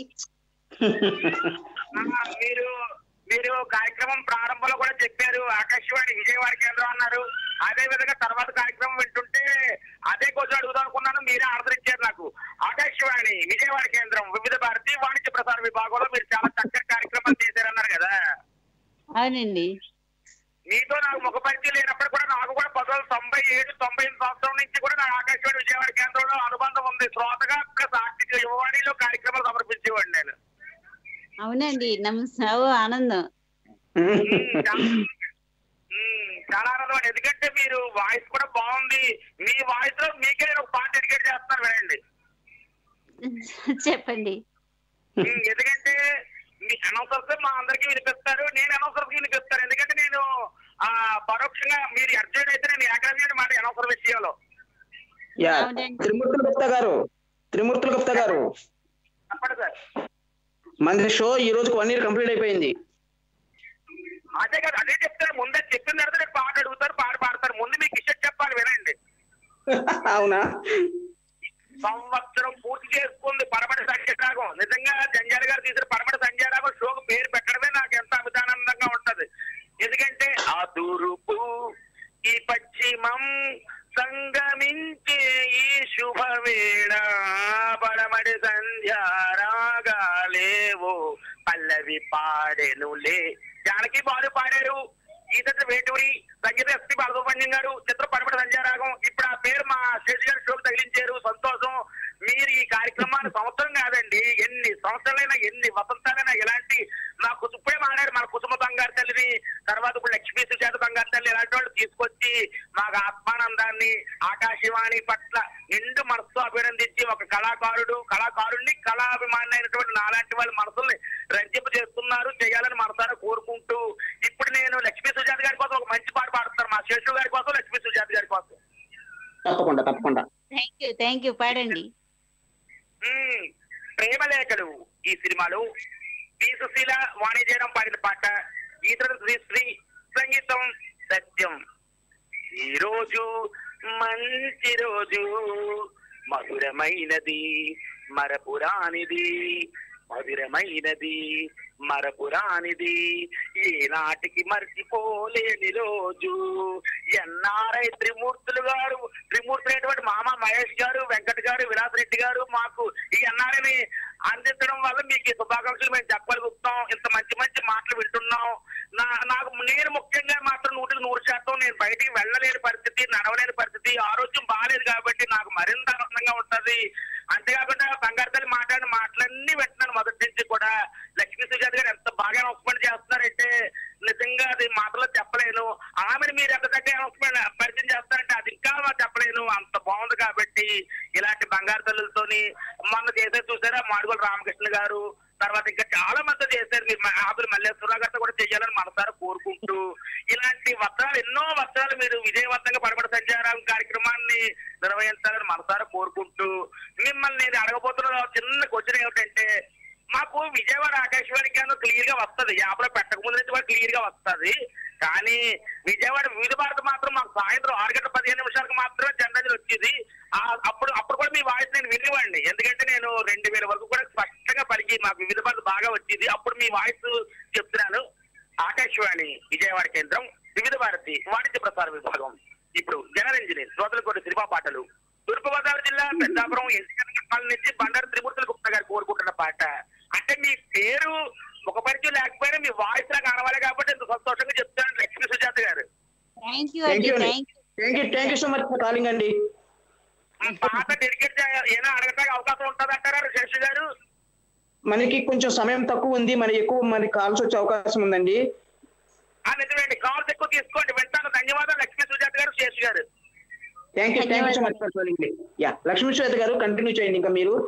ఆ, మీరు మీరు కార్యక్రమం ప్రారంభంలో కూడా చెప్పారు ఆకాశవాణి విజయవాడ కేంద్రం అన్నారు. అదే విధంగా తర్వాత కార్యక్రమం వింటుంటే అదే కొంచెం అడుగుదాం అనుకున్నాను, మీరే ఆన్సర్ ఇచ్చారు నాకు. ఆకాశవాణి విజయవాడ కేంద్రం వివిధ భారతి వాణిజ్య ప్రసార విభాగంలో మీరు చాలా చక్కటి కార్యక్రమాలు చేశారన్నారు కదా. అవునండి. మీతో నాకు ముఖ పరిచయం లేనప్పుడు కూడా నాకు కూడా పంతొమ్మిది తొంభై ఏడు తొంభై ఎనిమిది సంవత్సరం నుంచి కూడా నాకు ఆకాశవాణి విజయవాడ కేంద్రంలో అనుబంధం ఉంది. శ్రోతగా ప్లస్ ఆర్థిక యువవాణిలో కార్యక్రమాలు సమర్పించేవాడిని నేను. అవునండి, నమస్తే. ఓ ఆనందం. ఉమ్, చాలా ఉమ్, చాలా ఆనందం. ఎందుకంటే మీరు వాయిస్ కూడా బాగుంది. మీ వాయిస్ లో మీకే నేను ఒక పాట డెడికేట్ చేస్తున్నాను, వినండి. చెప్పండి. ఉమ్, ఎందుకంటే మీ అనౌన్సర్స్ మా అందరికీ వినిపిస్తారు, నేను అనౌన్సర్స్ వినిపిస్తాను. ఎందుకంటే నేను ఆ పరోక్షంగా మీరు అర్జెంట్ అయితే నేను ఏకాగ్రత మాట అనౌన్సర్ విషయంలో. యా, అవునండి. త్రిమూర్తుల గుప్తా గారు, త్రిమూర్తుల గుప్తా గారు, చెప్పండి సార్. మన షో ఈ రోజుకి వన్ ఇయర్ కంప్లీట్ అయిపోయింది. అదే కదా, అదే చెప్తారు. ముందే చెప్పిన తర్వాత రేపు పాట అడుగుతారు, పాట పాడతారు. ముందు మీకు ఇష్టం చెప్పాలి, వినండి. అవునా? సంవత్సరం పూర్తి చేసుకుంది పరమటి సంజయరాగం. నిజంగా జంజాల గారు తీసిన పరమటి సంజయరాగం షోకు పేరు పెట్టడమే నాకు ఎంత అమితానందంగా ఉంటది. ఎందుకంటే ఆ తూర్పు ఈ పశ్చిమం సంగమించే ఈ శుభవేళ, పడమటి సంధ్యారాగాలేవో పల్లవి పాడెనులే. జానకి బాలు పాడారు, గీత వేటూరి, సంగీత ఎస్పి బాలసుబ్రహ్మణ్యం గారు, చిత్ర పరమటి సంధ్యారాగం. ఇప్పుడు ఆ పేరు మా శేషు గారి షోకి తగిలించారు, సంతోషం. మీరు ఈ కార్యక్రమాన్ని సంవత్సరం కాదండి, ఎన్ని సంవత్సరాలైనా ఎన్ని వసంతాలైనా ఇలాంటి మా కుటుంబే మాట్లాడారు. మన కుటుంబ బంగారు తల్లిని, తర్వాత ఇప్పుడు లక్ష్మీ సుజాత బంగారు తల్లి, ఇలాంటి వాళ్ళు తీసుకొచ్చి మాకు ఆత్మానందాన్ని ఆకాశవాణి పట్ల నిండు మనసుతో అభినందించి ఒక కళాకారుడు కళాకారుడిని కళాభిమాని అయినటువంటి నాలాంటి వాళ్ళ మనసుల్ని రంజింప చేస్తున్నారు, చేయాలని మనసారా కోరుకుంటూ ఇప్పుడు నేను లక్ష్మీ సుజాత గారి కోసం ఒక మంచి పాట పాడుతున్నాను. శేషు గారి కోసం, లక్ష్మీ సుజాత గారి కోసం. తప్పకుండా తప్పకుండా. థ్యాంక్ యూ థ్యాంక్ యూ పాడండి. ప్రేమలేఖలు ఈ సినిమాలో పి సుశీల వాణిజ్యం పాడిన పాట, గీత శ్రీ సంగీతం సత్యం. ఈ రోజు మంచి రోజు, మధురమైనది మరపురానిది, మధురమైనది మరపురానిది, ఏనాటికి మర్చిపోలేని రోజు. ఎన్ఆర్ఐ త్రిమూర్తులు గారు, త్రిమూర్తులు అయినటువంటి మామ మహేష్ గారు, వెంకట్ గారు, విలాస్ రెడ్డి గారు మాకు ఈ ఎన్ఆర్ఐని అందించడం వల్ల మీకు శుభాకాంక్షలు మేము చెప్పగలుగుతాం. ఇంత మంచి మంచి మాటలు వింటున్నాం. నా నాకు నేను ముఖ్యంగా మాత్రం నూటికి నూరు శాతం నేను బయటికి వెళ్ళలేని పరిస్థితి, నడవలేని పరిస్థితి, ఆరోగ్యం బాగాలేదు కాబట్టి నాకు మరింత ఆనందంగా ఉంటది. అంతేకాకుండా బంగారు తల్లి మాట్లాడిన మాటలన్నీ వింటున్నాను మొదటి నుంచి కూడా. లక్ష్మీ సుజాత గారు ఎంత బాగా అనౌన్స్మెంట్ చేస్తున్నారంటే నిజంగా అది మాటలో చెప్పలేను. ఆమెను మీరు ఎంత దగ్గర అనౌన్స్మెంట్ పరిచయం చేస్తారంటే అది ఇంకా చెప్పలేను, అంత బాగుంది. కాబట్టి ఇలాంటి బంగారు తల్లులతోని మొన్న చేసే చూసారా మాడుగుల రామకృష్ణ గారు, తర్వాత ఇంకా చాలా మంది చేశారు. మీరు ఆదులు మల్లేశ్వరరావు గారితో కూడా చెయ్యాలని మనసారా కోరుకుంటూ, ఇలాంటి వస్త్రాలు ఎన్నో వస్త్రాలు మీరు విజయవంతంగా పడబడి సంచారం కార్యక్రమాన్ని నిర్వహించాలని మనసారా కోరుకుంటూ, మిమ్మల్ని నేను అడగబోతున్న చిన్న క్వశ్చన్ ఏమిటంటే, మాకు విజయవాడ ఆకాశవాణి కేంద్రం క్లియర్ గా వస్తుంది, యాప్లో పెట్టక ముందు నుంచి కూడా క్లియర్ గా వస్తుంది. కానీ విజయవాడ వివిధ భారత మాత్రం మాకు సాయంత్రం ఆరు గంటల పదిహేను నిమిషాలకు మాత్రమే జనరల్ వచ్చేది. అప్పుడు అప్పుడు కూడా మీ వాయిస్ నేను వినేవాడిని, ఎందుకంటే నేను రెండు వేల వరకు కూడా స్పష్టంగా పలికి మాకు వివిధ భారత బాగా వచ్చేది. అప్పుడు మీ వాయిస్ చెప్తున్నాను. ఆకాశవాణి విజయవాడ కేంద్రం, వివిధ భారతి వాణిజ్య ప్రసార విభాగం. ఇప్పుడు జనరంజని శ్రోతలు కొన్ని సినిమా పాటలు. తూర్పుగోదావరి జిల్లా పెద్దాపురం ఎన్నికల నుంచి బండారు త్రిమూర్తుల గుప్తా గారు కోరుకుంటున్న పాట. అంటే మీ పేరు ఒక పరిచయం లేకపోయినా మీ వాయిస్ లాగా అనవాలి కాబట్టి ఎంత సంతోషంగా చెప్తాను లక్ష్మీ సుజాత గారు. థ్యాంక్ యూ అండి, thank you thank you so much for calling అండి. పాట డెడికేట్ ఏమైనా అడగడానికి అవకాశం ఉంటుంది అంటారా శేషు గారు? మనకి కొంచెం సమయం తక్కువ ఉంది, మనకి ఎక్కువ మనకి కాల్స్ వచ్చే అవకాశం ఉందండి. నిజమేండి, కాల్స్ ఎక్కువ తీసుకోండి, వింటాను. ధన్యవాదాలు లక్ష్మీ సుజాత గారు, శేషు గారు. Thank you thank you so much for calling. Yeah Lakshmi Sujatha గారు కంటిన్యూ చేయండి. ఇంకా మీరు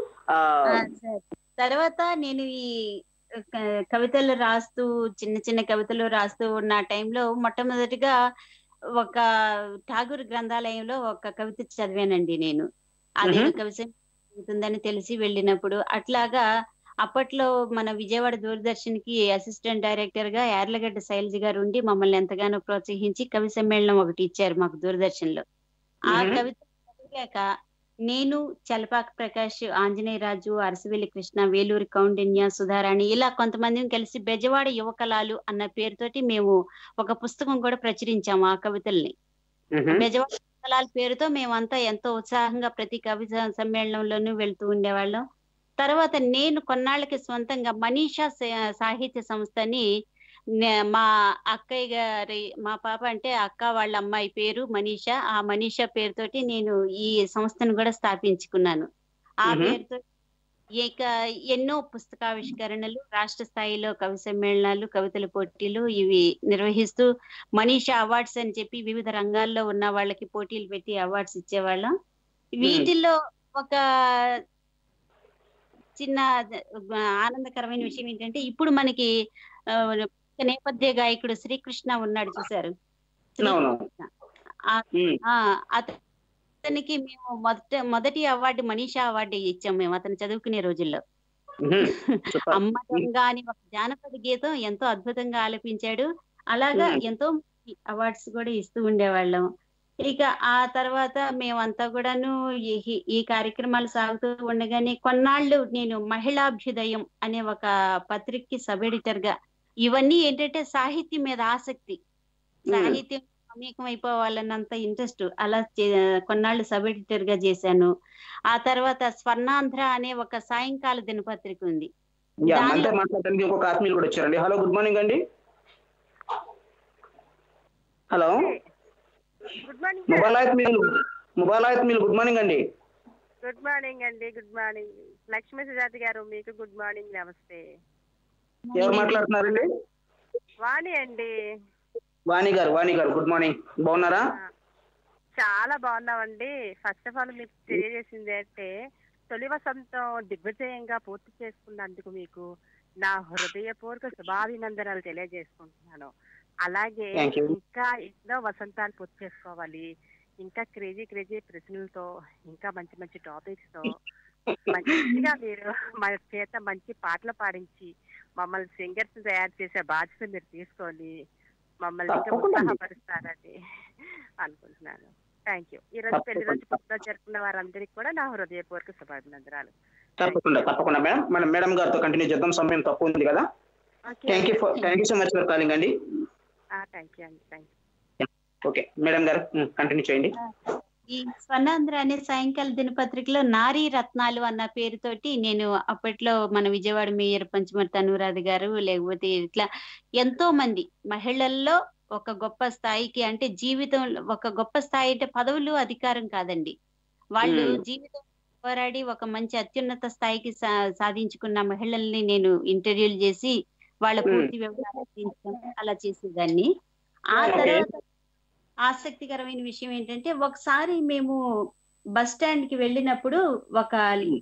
తర్వాత నేను ఈ కవితలు రాస్తూ చిన్న చిన్న కవితలు రాస్తూ ఉన్న టైంలో మొట్టమొదటిగా ఒక ఠాగూర్ గ్రంథాలయంలో ఒక కవిత చదివానండి నేను. అదే కవిత అవుతుందని తెలిసి వెళ్ళినప్పుడు. అట్లాగా అప్పట్లో మన విజయవాడ దూరదర్శన్ కి అసిస్టెంట్ డైరెక్టర్ గా యార్లగడ్డ శైలజ గారు ఉండి మమ్మల్ని ఎంతగానో ప్రోత్సహించి కవి సమ్మేళనం ఒకటి ఇచ్చారు మాకు దూరదర్శన్ లో. ఆ కవిత చదివాక నేను, చలపాక ప్రకాష్, ఆంజనేయరాజు, అరసవెల్లి కృష్ణ, వేలూరి కౌండిన్య, సుధారాణి ఇలా కొంతమందిని కలిసి బెజవాడ యువకళలు అన్న పేరుతోటి మేము ఒక పుస్తకం కూడా ప్రచురించాము ఆ కవితల్ని. బెజవాడ యువకళాల పేరుతో మేమంతా ఎంతో ఉత్సాహంగా ప్రతి కవి సమ్మేళనంలోనూ వెళ్తూ ఉండేవాళ్ళం. తర్వాత నేను కొన్నాళ్ళకి సొంతంగా మనీషా సాహిత్య సంస్థని, మా అక్కయ్య గారి మా పాప అంటే అక్క వాళ్ళ అమ్మాయి పేరు మనీషా, ఆ మనీషా పేరుతోటి నేను ఈ సంస్థను కూడా స్థాపించుకున్నాను. ఆ పేరుతో ఇక ఎన్నో పుస్తకావిష్కరణలు, రాష్ట్ర స్థాయిలో కవి సమ్మేళనాలు, కవితల పోటీలు ఇవి నిర్వహిస్తూ మనీషా అవార్డ్స్ అని చెప్పి వివిధ రంగాల్లో ఉన్న వాళ్ళకి పోటీలు పెట్టి అవార్డ్స్ ఇచ్చేవాళ్ళం. వీటిల్లో ఒక చిన్న ఆనందకరమైన విషయం ఏంటంటే, ఇప్పుడు మనకి నేపథ్య గాయకుడు శ్రీకృష్ణ ఉన్నాడు చూసారు, అతనికి మేము మొదట మొదటి అవార్డు మనీషా అవార్డు ఇచ్చాం మేము అతను చదువుకునే రోజుల్లో. అమ్మ దొంగ అని ఒక జానపద గీతం ఎంతో అద్భుతంగా ఆలపించాడు. అలాగా ఎంతో అవార్డ్స్ కూడా ఇస్తూ ఉండేవాళ్ళం. ఇక ఆ తర్వాత మేమంతా కూడాను ఈ కార్యక్రమాలు సాగుతూ ఉండగానే కొన్నాళ్ళు నేను మహిళాభ్యుదయం అనే ఒక పత్రికకి సబ్ ఎడిటర్ గా, ఇవన్నీ ఏంటంటే సాహిత్యం మీద ఆసక్తి, సాహిత్యం సమీకం అయిపోవాలన్నంత ఇంట్రెస్ట్, అలా కొన్నాళ్ళు సబ్ ఎడిటర్ గా చేశాను. ఆ తర్వాత స్వర్ణాంధ్ర అనే ఒక సాయంకాల దినపత్రిక ఉంది. హలో గుడ్ మార్నింగ్ అండి. హలో గుడ్ మార్నింగ్ ముబాలాయత్ మీలు ముబాలాయత్ మీలు గుడ్ మార్నింగ్ అండి. గుడ్ మార్నింగ్ అండి. గుడ్ మార్నింగ్ లక్ష్మీ సుజాత గారు, మీకు గుడ్ మార్నింగ్, నమస్తే. ఎవరు మాట్లాడుతున్నారండి? వాణి అండి. వాణి గారు, వాణి గారు గుడ్ మార్నింగ్, బాగున్నారా? చాలా బాగున్నామండి. ఫస్ట్ ఆఫ్ ఆల్ మీకు తెలియజేసింది అంటే, తొలి వసంతం దిగ్విజయంగా పూర్తి చేసుకున్నందుకు మీకు నా హృదయపూర్వక శుభాభినందనాలు తెలియజేసుకుంటున్నాను. అలాగే Thank you. ఇంకా ఎన్నో వసంతాలు పూర్తి చేసుకోవాలి. ఇంకా క్రేజీ క్రేజీ ప్రశ్నలతో, ఇంకా మంచి మంచి టాపిక్స్ తో మంచిగా మీరు మన చేత మంచి పాటలు పాడించి మమ్మల్ని సింగర్స్ తయారు చేసే బాధ్యత మీరు తీసుకొని మమ్మల్ని ఇంకా తప్పకుండా అండి. ఉత్సాహపరుస్తారని అనుకుంటున్నాను. Thank you. ఈ రోజు పెళ్లి రోజు పుట్టినరోజు జరుపుకున్న వారందరికీ కూడా నా హృదయపూర్వక శుభాభినందనాలు. తప్పకుండా తప్పకుండా మేడం. మనం మేడం గారితో కంటిన్యూ చేద్దాం, సమయం తక్కువ ఉంది కదా. Thank you for thank you so much for calling అండి. థ్యాంక్ యూ అండి. Thank you. ఓకే మేడం గారు కంటిన్యూ చేయండి. ఈ స్వర్ణాంధ్ర అనే సాయంకాల దినపత్రికలో నారీ రత్నాలు అన్న పేరుతోటి నేను అప్పట్లో మన విజయవాడ మేయర్ పంచమర్తి అనురాధ గారు, లేకపోతే ఇట్లా ఎంతో మంది మహిళల్లో ఒక గొప్ప స్థాయికి, అంటే జీవితంలో ఒక గొప్ప స్థాయి అంటే పదవులు అధికారం కాదండి, వాళ్ళు మ్మ్. జీవితం పోరాడి ఒక మంచి అత్యున్నత స్థాయికి సా- సాధించుకున్న మహిళల్ని నేను ఇంటర్వ్యూలు చేసి వాళ్ళ మ్మ్. పూర్తి వివరాలు అందించడం అలా చేసేదాన్ని. ఆ ఓకే. తర్వాత ఆసక్తికరమైన విషయం ఏంటంటే, ఒకసారి మేము బస్ స్టాండ్ కి వెళ్ళినప్పుడు ఒక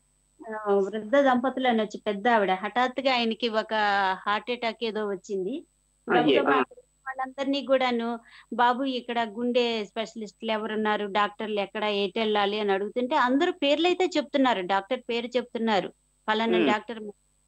ఆ, వృద్ధ దంపతులు అని వచ్చి పెద్ద ఆవిడ హఠాత్తుగా ఆయనకి ఒక హార్ట్ అటాక్ ఏదో వచ్చింది. అయ్యే, గబగబా ఆ. అక్కడ వాళ్ళందరినీ కూడాను, బాబు ఇక్కడ గుండె స్పెషలిస్టులు ఎవరున్నారు, డాక్టర్లు ఎక్కడ, ఎటు వెళ్ళాలి అని అడుగుతుంటే అందరూ పేర్లు అయితే చెప్తున్నారు, డాక్టర్ పేరు చెప్తున్నారు, ఫలానా మ్మ్. డాక్టర్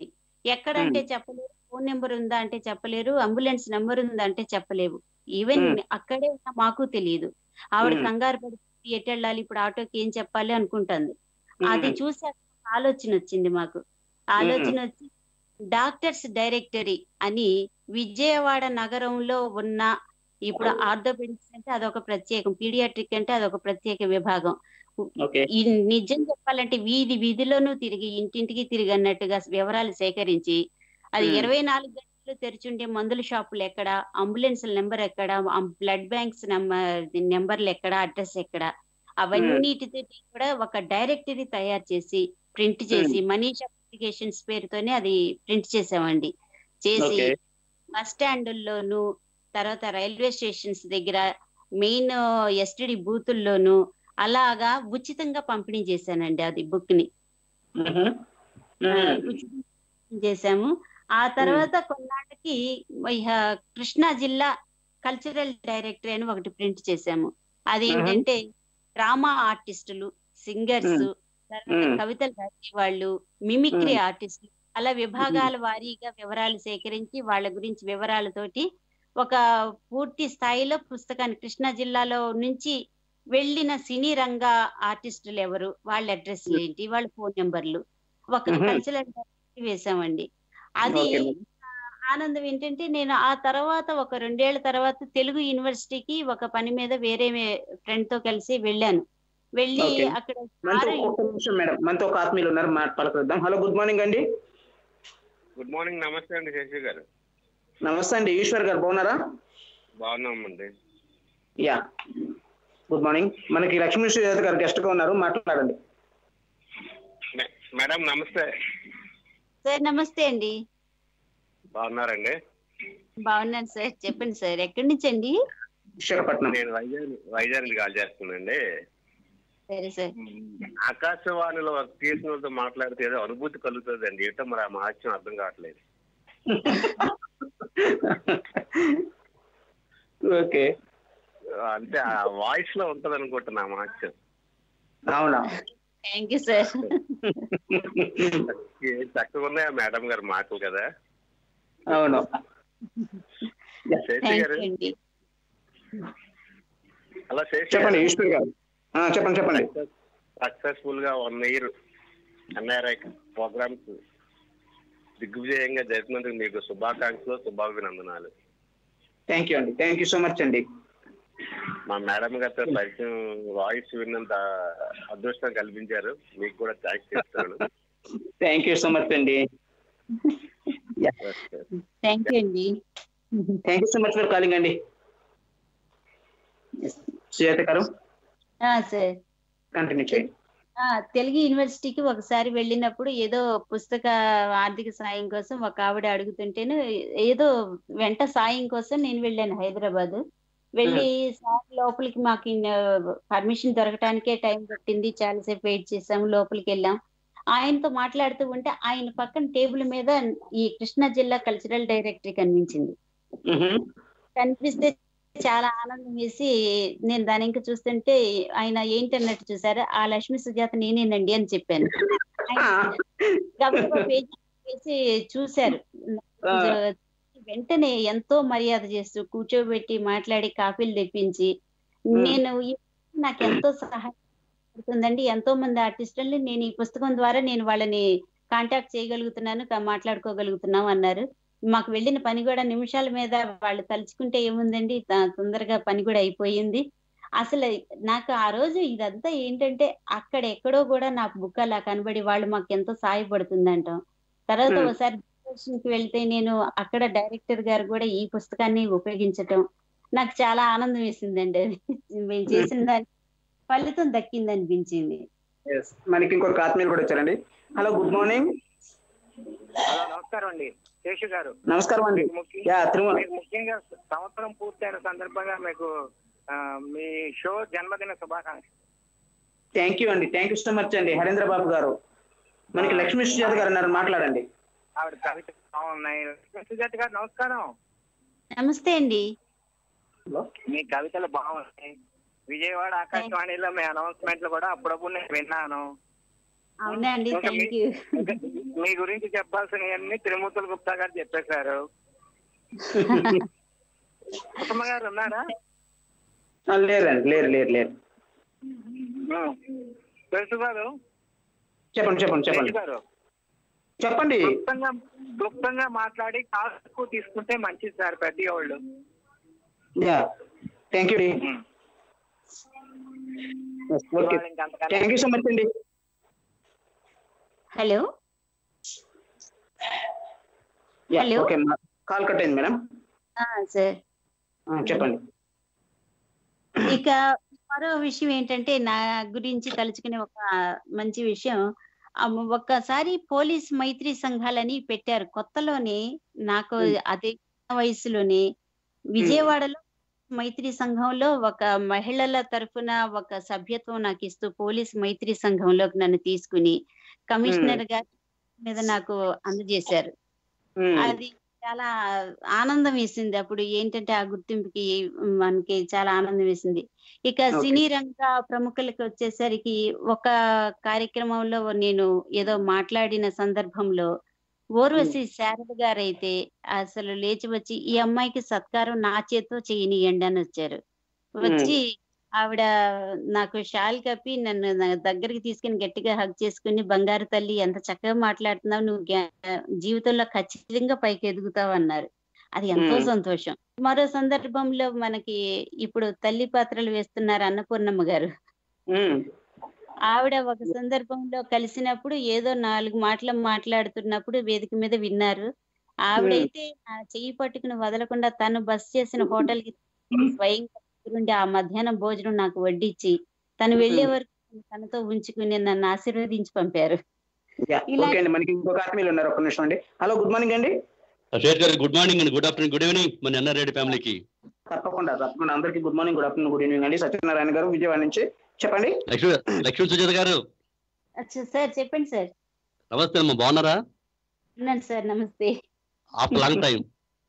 ఎక్కడంటే చెప్పలేరు, ఫోన్ నెంబర్ ఉందా అంటే చెప్పలేరు, అంబులెన్స్ నెంబర్ ఉందా అంటే చెప్పలేవు. ఈవెన్ మ్మ్. అక్కడే ఉన్న మాకు తెలియదు. ఆవిడ మ్మ్. కంగారు పడి ఎటు వెళ్ళాలి, ఇప్పుడు ఆటోకి ఏం చెప్పాలి అనుకుంటుంది. అది మ్మ్. చూసి ఆలోచన వచ్చింది మాకు. ఆలోచన వచ్చి డాక్టర్స్ డైరెక్టరీ అని విజయవాడ నగరంలో ఉన్న, ఇప్పుడు ఆర్థోపెడిక్స్ అంటే అదొక ప్రత్యేకం, పీడియాట్రిక్ అంటే అదొక ప్రత్యేక విభాగం. ఓకే. ఈ నిజం చెప్పాలంటే వీధి వీధిలోనూ తిరిగి ఇంటింటికి తిరిగి అన్నట్టుగా వివరాలు సేకరించి, అది మ్మ్. ఇరవై నాలుగు గంటలు తెరిచుండే మందుల షాపులు ఎక్కడ, అంబులెన్స్ నెంబర్ ఎక్కడ, బ్లడ్ బ్యాంక్స్ నెంబర్లు ఎక్కడ, అడ్రస్ ఎక్కడ, అవన్నిటితో కూడా ఒక డైరెక్టరీ తయారు చేసి ప్రింట్ చేసి మనీషా పబ్లికేషన్స్ పేరుతోనే అది ప్రింట్ చేసామండి. చేసి ఓకే. బస్ స్టాండుల్లోను, తర్వాత రైల్వే స్టేషన్స్ దగ్గర, మెయిన్ ఎస్టిడి బూతుల్లోను అలాగా ఉచితంగా పంపిణీ చేశానండి అది బుక్ ని. మ్మ్. ఆ, మ్మ్. ఉచితంగా చేశాము. ఆ తర్వాత కొన్నాళ్ళకి ఇహ కృష్ణా జిల్లా కల్చరల్ డైరెక్టరీ అని ఒకటి ప్రింట్ చేశాము. అదేంటంటే డ్రామా ఆర్టిస్టులు, సింగర్స్, మ్మ్. తర్వాత మ్మ్. కవితలు రాసే వాళ్ళు, మిమిక్రీ మ్మ్. ఆర్టిస్టులు, అలా విభాగాల వారీగా వివరాలు సేకరించి వాళ్ళ గురించి వివరాలతోటి ఒక పూర్తి స్థాయిలో పుస్తకాన్ని, కృష్ణా జిల్లాలో నుంచి వెళ్ళిన సినీ రంగ ఆర్టిస్టులు ఎవరు, వాళ్ళ అడ్రస్ ఏంటి, వాళ్ళ ఫోన్ నెంబర్లు, ఒక మ్మ్. కల్చరల్ డైరెక్టరీ వేసామండి. అది ఓకే మేడం. ఆనందం ఏంటంటే, నేను ఆ తర్వాత ఒక రెండేళ్ల తర్వాత తెలుగు యూనివర్సిటీకి ఒక పని మీద వేరే ఫ్రెండ్ తో కలిసి వెళ్ళాను. వెళ్ళి ఓకే. అక్కడ మనతో సారు ఒక్క నిమిషం మేడం, మనతో ఒక ఆత్మీయులు ఉన్నారు, మాట పలకరిద్దాం. హలో, గుడ్ మార్నింగ్ అండి. Good morning. నమస్తే అండి శశి గారు. నమస్తే అండి, ఈశ్వర్ గారు బాగున్నారా? బాగున్నామండి. Yeah, good morning. మనకి లక్ష్మీ సుజాత గారు గెస్ట్ గా ఉన్నారు, మాట్లాడండి. మే- మేడం నమస్తే. సార్ నమస్తే అండి. బాగున్నారండి? బాగున్నాను సార్, చెప్పండి సార్, ఎక్కడి నుంచి అండి? విశాఖపట్నం. నేను వైజాగ్ వైజాగ్ నుంచి కాల్ చేస్తున్నానండి. సరే సార్. ఆకాశవాణిలో వర్క్ చేసిన వాళ్ళతో మాట్లాడితే ఏదో అనుభూతి కలుగుతుంది అండి. ఏంటో మరి ఆ మహత్యం అర్థం కావట్లేదు. ఓకే. అంటే ఆ వాయిస్ లో ఉంటది అనుకుంటున్నా ఆ మహత్యం. అవునా? Thank you sir. ఏ చక్కగా ఉన్నాయా మేడం గారు మాటలు కదా. అవును. శశి థ్యాంక్ గారు, యూ అండి. అలా శశి చెప్పండి గారు, ఈశ్వర్ గారు. ఆ, చెప్పండి చెప్పండి. సక్సెస్ఫుల్ గా వన్ ఇయర్ ఎన్ఆర్ఐ ప్రోగ్రామ్స్ దిగ్విజయంగా జరిపినందుకు మీకు శుభాకాంక్షలు, శుభాభినందనాలు. థ్యాంక్ యూ అండి, థ్యాంక్ యూ సో మచ్ అండి. మా మేడం గారితో పరిచయం, వాయిస్ విన్నంత అదృష్టం కల్పించారు. మీకు కూడా థ్యాంక్స్ చెప్తాను. థ్యాంక్ యూ సో మచ్ అండి. థ్యాంక్ యూ అండి. Thank you so much for calling అండి. సుజాత గారు ఆ, సార్ కంటిన్యూ చేయండి. ఆ, తెలుగు యూనివర్సిటీకి ఒకసారి వెళ్ళినప్పుడు ఏదో పుస్తక ఆర్థిక సాయం కోసం ఒక ఆవిడ అడుగుతుంటేను, ఏదో వెంట సాయం కోసం నేను వెళ్ళాను హైదరాబాద్. వెళ్ళి సార్ లోపలికి మాకు పర్మిషన్ దొరకటానికే టైం పట్టింది, చాలాసేపు వెయిట్ చేసాము, లోపలికి వెళ్ళాం. ఆయనతో మాట్లాడుతూ ఉంటే ఆయన పక్కన టేబుల్ మీద ఈ కృష్ణా జిల్లా కల్చరల్ డైరెక్టరీ కనిపించింది. కనిపిస్తే చాలా ఆనందం వేసి నేను దాని ఇంకా చూస్తుంటే ఆయన ఏంటన్నట్టు చూసారా, ఆ లక్ష్మీ సుజాత నేనేనండి అని చెప్పాను. గబగబా పేజీ వేసి చూశారు. వెంటనే ఎంతో మర్యాద చేస్తూ కూర్చోబెట్టి మాట్లాడి కాఫీలు తెప్పించి నేను నాకు ఎంతో సహాయపడుతుందండి. ఎంతో మంది ఆర్టిస్టుల్ని నేను ఈ పుస్తకం ద్వారా నేను వాళ్ళని కాంటాక్ట్ చేయగలుగుతున్నాను, మాట్లాడుకోగలుగుతున్నాం అన్నారు. మాకు వెళ్ళిన పని కూడా నిమిషాల మీద వాళ్ళు తలుచుకుంటే ఏముందండి, తొందరగా పని కూడా అయిపోయింది. అసలు నాకు ఆ రోజు ఇదంతా ఏంటంటే అక్కడ ఎక్కడో కూడా నాకు బుక్ అలా కనబడి వాళ్ళు మాకు ఎంతో సహాయపడుతుందంటాం. తర్వాత ఒకసారి కి వెళ్తే నేను అక్కడ డైరెక్టర్ గారు కూడా ఈ పుస్తకాన్ని ఉపయోగించటం నాకు చాలా ఆనందం వేసిందండి. అది మేము చేసిన దాని ఫలితం దక్కింది అనిపించింది. మనకి ఇంకొక ఆత్మీయులు కూడా వచ్చారండి. Hello, good morning. హలో, నమస్కారం అండి శేషు గారు. నమస్కారం అండి. ముఖ్యంగా సంవత్సరం పూర్తయిన సందర్భంగా మీకు మీ షో జన్మదిన శుభాకాంక్షలు. థ్యాంక్ యూ అండి, థ్యాంక్ యూ సో మచ్ అండి. హరేంద్ర బాబు గారు, మనకి లక్ష్మీ సుజాత గారు అన్నారు, మాట్లాడండి. ఆవిడ కవిత బాగున్నాయి. లక్ష్మీ సుజాత గారు నమస్కారం. నమస్తే అండి. మీ కవితలు బాగున్నాయి. విజయవాడ ఆకాశవాణిలో మీ అనౌన్స్మెంట్లు కూడా అప్పుడప్పుడు నేను విన్నాను. అవునండి, థ్యాంక్ యూ. మీ గురించి చెప్పాల్సినవన్నీ తిరుమూర్తుల గుప్తా గారు చెప్పేశారు. కుటుంబ గారు ఉన్నారా? లేరండి, లేరు లేరు లేరు తెలుసు గారు. చెప్పండి చెప్పండి చెప్పండి గారు చెప్పండి. క్లుప్తంగా క్లుప్తంగా మాట్లాడి కాస్ట్ ఎక్కువ తీసుకుంటే మంచిది సార్ పెద్ద వాళ్ళు. Thank you thank you so much అండి. Hello hello okay, call cut అయింది మేడం. సార్ చెప్పండి. ఇక మరో విషయం ఏంటంటే నా గురించి తలుచుకునే ఒక మంచి విషయం, ఒక్కసారి పోలీస్ మైత్రి సంఘాలని పెట్టారు కొత్తలోనే. నాకు అదే వయసులోనే విజయవాడలో మైత్రి సంఘంలో ఒక మహిళల తరఫున ఒక సభ్యత్వం నాకు ఇస్తూ పోలీస్ మైత్రి సంఘంలోకి నన్ను తీసుకుని కమిషనర్ గారి మీద నాకు అందజేశారు. అది చాలా ఆనందం వేసింది. అప్పుడు ఏంటంటే ఆ గుర్తింపుకి మనకి చాలా ఆనందం వేసింది. ఇక సినీ రంగ ప్రముఖులకి వచ్చేసరికి ఒక కార్యక్రమంలో నేను ఏదో మాట్లాడిన సందర్భంలో ఓర్వశి శారద గారు అయితే అసలు లేచి వచ్చి ఈ అమ్మాయికి సత్కారం నా చేత్తో చేయనియండి అని వచ్చారు. వచ్చి ఆవిడ నాకు షాల్ కప్పి నన్ను దగ్గరికి తీసుకుని గట్టిగా హగ్ చేసుకుని, బంగారు తల్లి ఎంత చక్కగా మాట్లాడుతున్నావు, నువ్వు జీవితంలో ఖచ్చితంగా పైకి ఎదుగుతావు అన్నారు. అది ఎంతో సంతోషం. మరో సందర్భంలో మనకి ఇప్పుడు తల్లి పాత్రలు వేస్తున్నారు అన్నపూర్ణమ్మ గారు. ఆవిడ ఒక సందర్భంలో కలిసినప్పుడు ఏదో నాలుగు మాటలు మాట్లాడుతున్నప్పుడు వేదిక మీద విన్నారు. ఆవిడైతే నా చెయ్యి పట్టుకుని వదలకుండా తను బస్ చేసిన హోటల్ కి స్వయంగా ఉండి ఆ మధ్యాహ్నం భోజనం నాకు వడ్డించి తను వెళ్లే వరకు తనతో ఉంచుకుని నన్ను ఆశీర్వదించి పంపారు. మనకి ఇంకొక ఆత్మీయులు ఉన్నారు, ఒక నిమిషం అండి. హలో, గుడ్ మార్నింగ్ అండి. గుడ్ మార్నింగ్ అండి. గుడ్ ఆఫ్టర్నూన్, గుడ్ ఈవినింగ్ మన ఎన్ఆర్రెడ్డి ఫ్యామిలీకి. తప్పకుండా తప్పకుండా అందరికి good morning, good afternoon, good evening అండి. సత్యనారాయణ గారు విజయవాడ నుంచి, చెప్పండి. లక్ష్మీ సుజాత గారు సార్ చెప్పండి సార్. నమస్తే అమ్మా, బాగున్నారా? సార్ నమస్తే. After long time.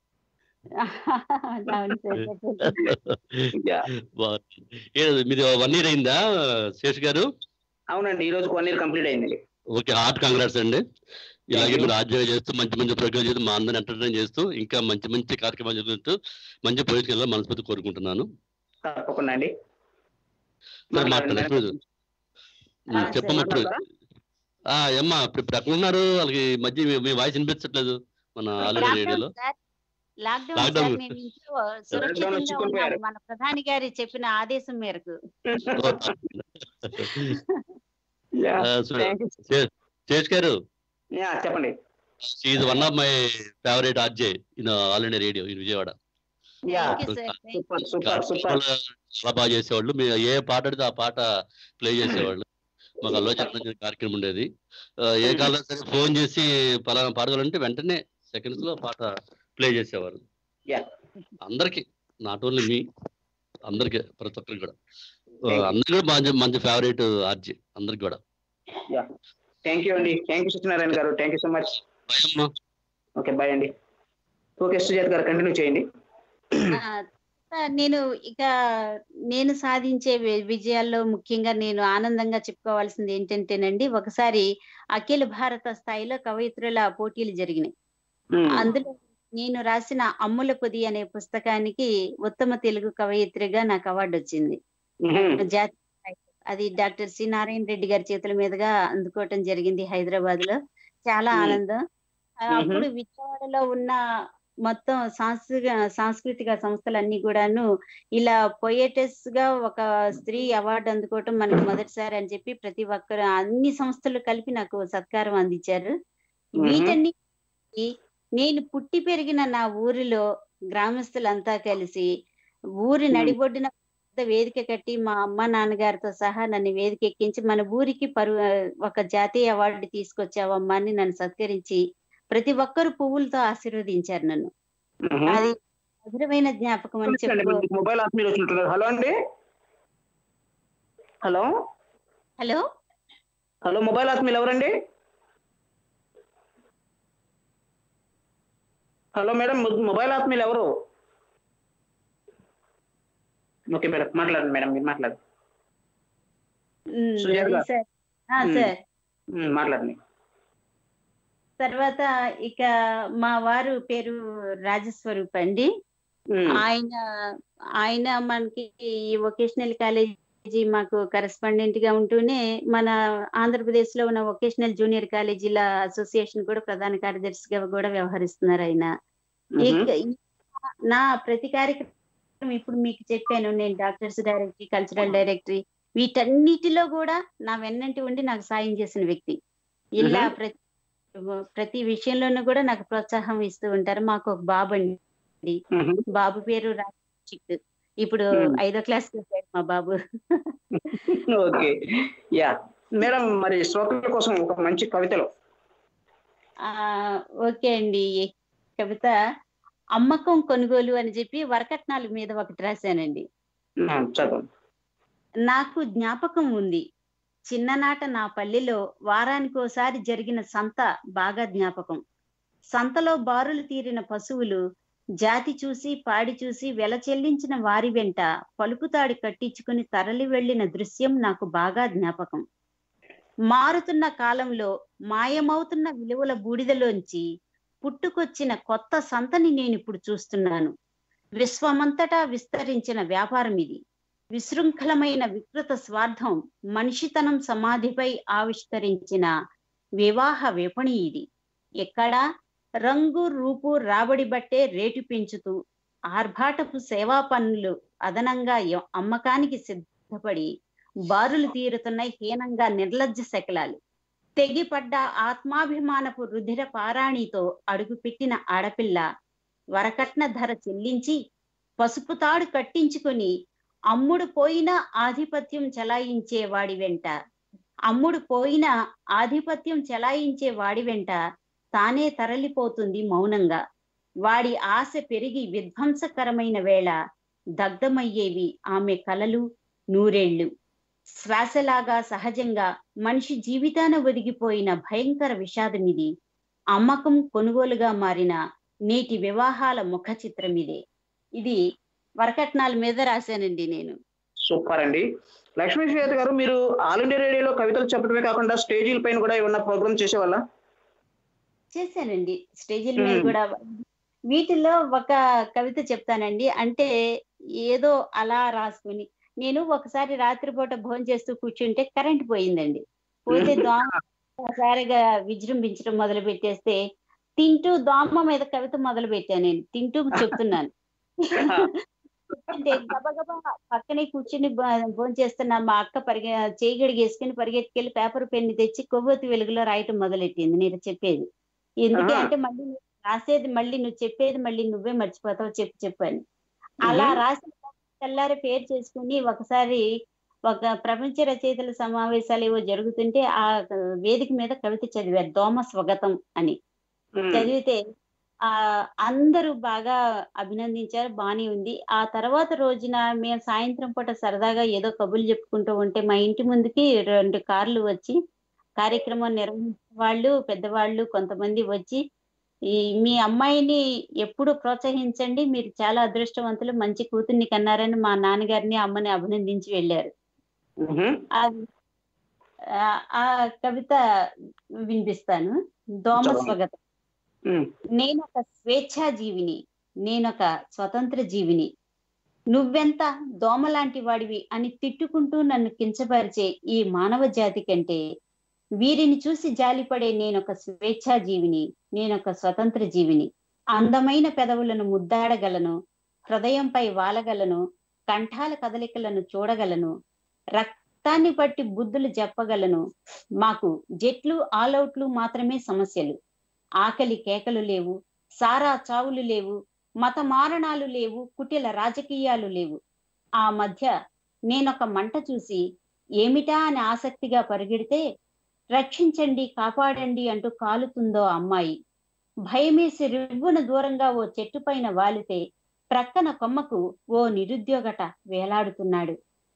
మీరు వన్ ఇయర్ అయిందా శేష్ గారు? అవునండి, ఈ రోజు వన్ ఇయర్ కంప్లీట్ అయింది. ఓకే, హార్ట్ కంగ్రాట్స్ అండి. ఇలాగే మీరు ఆధ్వర్యం చేస్తూ మంచి మంచి ప్రోగ్రామ్ చేస్తూ మా అందరిని ఎంటర్టైన్ చేస్తూ ఇంకా మంచి మంచి కార్యక్రమాలు జరుగుతూ మంచి పొజిషన్ వెళ్ళాలని మనస్ఫూర్తి కోరుకుంటున్నాను. తప్పకుండా అండి. మాట్లాడండి, చెప్పమంటారు. ఏమ్మా ఇప్పుడు ఎక్కడ ఉన్నారు? వాళ్ళకి మధ్య మీ వాయిస్ వినిపించట్లేదు మన ఆల్రెడీ రేడియోలో. లాక్డౌన్ సురక్షితంగా మన ప్రధాని గారి చెప్పిన ఆదేశం మేరకు. శేష్ గారు చెప్పండి. Is one of my favourite RJ in All India Radio in Vijayawada. చాలా బాగా చేసేవాళ్ళు. మీరు ఏ పాట అడితే ఆ పాట ప్లే చేసేవాళ్ళు. మాకు ఆలోచన కార్యక్రమం ఉండేది. ఏ కాలం సరే ఫోన్ చేసి పలానా పాడగాలంటే వెంటనే సెకండ్స్ లో పాట ప్లే చేసేవారు. అందరికి, నాట్ ఓన్లీ మీ, అందరికి, ప్రతి ఒక్కరికి కూడా. అందరికి కూడా మంచి మంచి ఫేవరెట్ ఆర్జే అందరికి కూడా. థ్యాంక్ యూ అండి. థ్యాంక్ యూ సత్యనారాయణ గారు. Thank you so much. Okay, bye అండి. ఓకే, సుజాత్ గారు కంటిన్యూ చేయండి. ఆ, నేను ఇక నేను సాధించే వి- విజయాల్లో ముఖ్యంగా నేను ఆనందంగా చెప్పుకోవాల్సింది ఏంటంటేనండి, ఒకసారి అఖిల భారత స్థాయిలో కవయిత్రుల పోటీలు జరిగినాయి. అందులో నేను రాసిన అమ్ముల పొది అనే పుస్తకానికి ఉత్తమ తెలుగు కవయిత్రిగా నాకు అవార్డు వచ్చింది. జాతీయ స్థాయి. అది డాక్టర్ సి నారాయణ రెడ్డి గారి చేతుల మీదుగా అందుకోవటం జరిగింది హైదరాబాద్ లో. చాలా ఆనందం. ఆ, అప్పుడు విజయవాడలో ఉన్న మొత్తం సాంస్కృతిక సాంస్కృతిక సంస్థలన్నీ కూడాను ఇలా పొయటెస్ గా ఒక స్త్రీ అవార్డు అందుకోవటం మనకి మొదటిసారి అని చెప్పి ప్రతి ఒక్కరు అన్ని సంస్థలు కలిపి నాకు సత్కారం అందించారు. వీటన్ని నేను పుట్టి పెరిగిన నా ఊరిలో గ్రామస్తులంతా కలిసి ఊరి నడిబొడ్డున పెద్ద వేదిక కట్టి మా అమ్మ నాన్నగారితో సహా నన్ను వేదిక ఎక్కించి మన ఊరికి పరు ఒక జాతీయ అవార్డు తీసుకొచ్చావమ్మా అని నన్ను సత్కరించి ప్రతి ఒక్కరు పువ్వులతో ఆశీర్వదించారు నన్ను. అది మధురమైన జ్ఞాపకం అని చెప్పు. మొబైల్ ఆత్మీయులు వచ్చినట్టున్నారు. హలో అండి. హలో హలో హలో మొబైల్ ఆత్మీయులు ఎవరండి? హలో మేడం, మొబైల్ ఆత్మీయులు ఎవరు? ఓకే మేడం, మాట్లాడండి మేడం, మీరు మాట్లాడండి. ఉమ్, సుజాత అది గారు. సార్ ఆ, ఉమ్. సార్ ఉమ్, మాట్లాడండి. తర్వాత ఇక మా వారు పేరు రాజస్వరూప్ అండి. ఆయన ఆయన మనకి ఈ వొకేషనల్ కాలేజీ మాకు కరెస్పాండెంట్ గా ఉంటూనే మన ఆంధ్రప్రదేశ్ లో ఉన్న వొకేషనల్ జూనియర్ కాలేజీల అసోసియేషన్ కూడా ప్రధాన కార్యదర్శిగా కూడా వ్యవహరిస్తున్నారు ఆయన. ఇక నా ప్రతి కార్యక్రమం ఇప్పుడు మీకు చెప్పాను, నేను డాక్టర్స్ డైరెక్టరీ, కల్చరల్ డైరెక్టరీ, వీటన్నిటిలో కూడా నా వెన్నంటి ఉండి నాకు సాయం చేసిన వ్యక్తి. ఇలా ప్రతి ప్రతి విషయంలోనూ కూడా నాకు ప్రోత్సాహం ఇస్తూ ఉంటారు. మాకు ఒక బాబు అండి, బాబు పేరు రాజిక్. ఇప్పుడు ఐదో క్లాస్ వచ్చాడు మా బాబు. ఓకే, యా మేడం, మరి శ్రోతల కోసం ఒక మంచి కవితలో. ఆ ఓకే అండి. కవిత అమ్మకం కొనుగోలు అని చెప్పి వరకట్నాల మీద ఒకటి రాశానండి. చదువు. నాకు జ్ఞాపకం ఉంది, చిన్ననాట నా పల్లెలో వారానికోసారి జరిగిన సంత బాగా జ్ఞాపకం. సంతలో బారులు తీరిన పశువులు జాతి చూసి పాడి చూసి వెల చెల్లించిన వారి వెంట పలుకుతాడి కట్టించుకుని తరలి వెళ్లిన దృశ్యం నాకు బాగా జ్ఞాపకం. మారుతున్న కాలంలో మాయమవుతున్న విలువల బూడిదలోంచి పుట్టుకొచ్చిన కొత్త సంతని నేను ఇప్పుడు చూస్తున్నాను. విశ్వమంతటా విస్తరించిన వ్యాపారం ఇది. విశృంఖలమైన వికృత స్వార్థం మనిషితనం సమాధిపై ఆవిష్కరించిన వివాహ విపణి ఇది. ఎక్కడ రంగు రూపు రాబడి బట్టే రేటు పెంచుతూ ఆర్భాటపు సేవా పన్నులు అదనంగా య- అమ్మకానికి సిద్ధపడి బారులు తీరుతున్న హీనంగా నిర్లజ్జ శకలాలు. తెగిపడ్డ ఆత్మాభిమానపు రుధిర పారాణితో అడుగుపెట్టిన ఆడపిల్ల వరకట్న ధర చెల్లించి పసుపు తాడు కట్టించుకొని అమ్ముడు పోయిన ఆధిపత్యం చెలాయించే వాడి వెంట అమ్ముడు పోయిన ఆధిపత్యం చెలాయించే వాడి వెంట తానే తరలిపోతుంది మౌనంగా. వాడి ఆశ పెరిగి విధ్వంసకరమైన వేళ దగ్ధమయ్యేవి ఆమె కలలు నూరేళ్లు. శ్వాసలాగా సహజంగా మనిషి జీవితాన ఒదిగిపోయిన భయంకర విషాదం ఇది. అమ్మకం కొనుగోలుగా మారిన నేటి వివాహాల ముఖ చిత్రం ఇదే. ఇది వరకట్నాల మీద రాశానండి నేను. సూపర్ అండి. లక్ష్మీ శ్వేత గారు, మీరు ఆల్ ఇండియా రేడియోలో కవితలు చెప్పడమే కాకుండా స్టేజీల పైన కూడా ఏమన్నా ప్రోగ్రామ్ చేసేవాళ్ళ? చేశానండి, స్టేజీల మీద కూడా. వీటిల్లో ఒక కవిత చెప్తానండి. అంటే ఏదో అలా రాసుకుని, నేను ఒకసారి రాత్రిపూట భోజనం చేస్తూ కూర్చుంటే కరెంట్ పోయిందండి. పోతే దోమ ఒకసారిగా విజృంభించడం మొదలు పెట్టేస్తే తింటూ దోమ మీద కవిత మొదలు పెట్టాను. నేను తింటూ చెప్తున్నాను. అంటే గబగబా పక్కనే కూర్చుని భోజనం చేస్తున్న మా అక్క పరిగె చేయి గడిగేసుకుని పరిగెత్తుకెళ్ళి పేపర్ పెన్ను తెచ్చి కొవ్వొత్తి వెలుగులో రాయటం మొదలెట్టింది నేను చెప్పేది. ఎందుకే అంటే మళ్ళీ నువ్వు రాసేది మళ్ళీ నువ్వు చెప్పేది మళ్ళీ నువ్వే మర్చిపోతావు, చెప్పు చెప్పని. అలా రాసి తెల్లారి పేరు చేసుకుని ఒకసారి ఒక ప్రపంచ రచయితల సమావేశాలు ఏవో జరుగుతుంటే ఆ వేదిక మీద కవిత చదివారు, దోమ స్వగతం అని. చదివితే ఆ అందరూ బాగా అభినందించారు, బానే ఉంది. ఆ తర్వాత రోజున మేము సాయంత్రం పూట సరదాగా ఏదో కబుర్లు చెప్పుకుంటూ ఉంటే మా ఇంటి ముందుకి రెండు కార్లు వచ్చి కార్యక్రమం నిర్వహించే వాళ్ళు, పెద్దవాళ్ళు కొంతమంది వచ్చి ఈ మీ అమ్మాయిని ఎప్పుడు ప్రోత్సహించండి, మీరు చాలా అదృష్టవంతులు, మంచి కూతుర్ని కన్నారని మా నాన్నగారిని అమ్మని అభినందించి వెళ్ళారు. ఆ కవిత వినిపిస్తాను. దోమ స్వగతం. నేనొక స్వేచ్ఛా జీవిని, నేనొక స్వతంత్ర జీవిని, నువ్వెంత దోమ లాంటి వాడివి అని తిట్టుకుంటూ నన్ను కించపరిచే ఈ మానవ జాతి కంటే వీరిని చూసి జాలిపడే నేనొక స్వేచ్ఛా జీవిని, నేనొక స్వతంత్ర జీవిని. అందమైన పెదవులను ముద్దాడగలను, హృదయంపై వాలగలను, కంఠాల కదలికలను చూడగలను, రక్తాన్ని పట్టి బుద్ధులు చెప్పగలను. మాకు జట్లు ఆల్అవుట్లు మాత్రమే సమస్యలు. ఆకలి కేకలు లేవు, సారా చావులు లేవు, మత మారణాలు లేవు, కుటిల రాజకీయాలు లేవు. ఆ మధ్య నేనొక మంట చూసి ఏమిటా అని ఆసక్తిగా పరిగెడితే రక్షించండి, కాపాడండి అంటూ కాలుతుందో అమ్మాయి. భయమేసి రివ్వున దూరంగా ఓ చెట్టు పైన వాలితే ప్రక్కన కొమ్మకు ఓ నిరుద్యోగట వేలాడుతున్నాడు.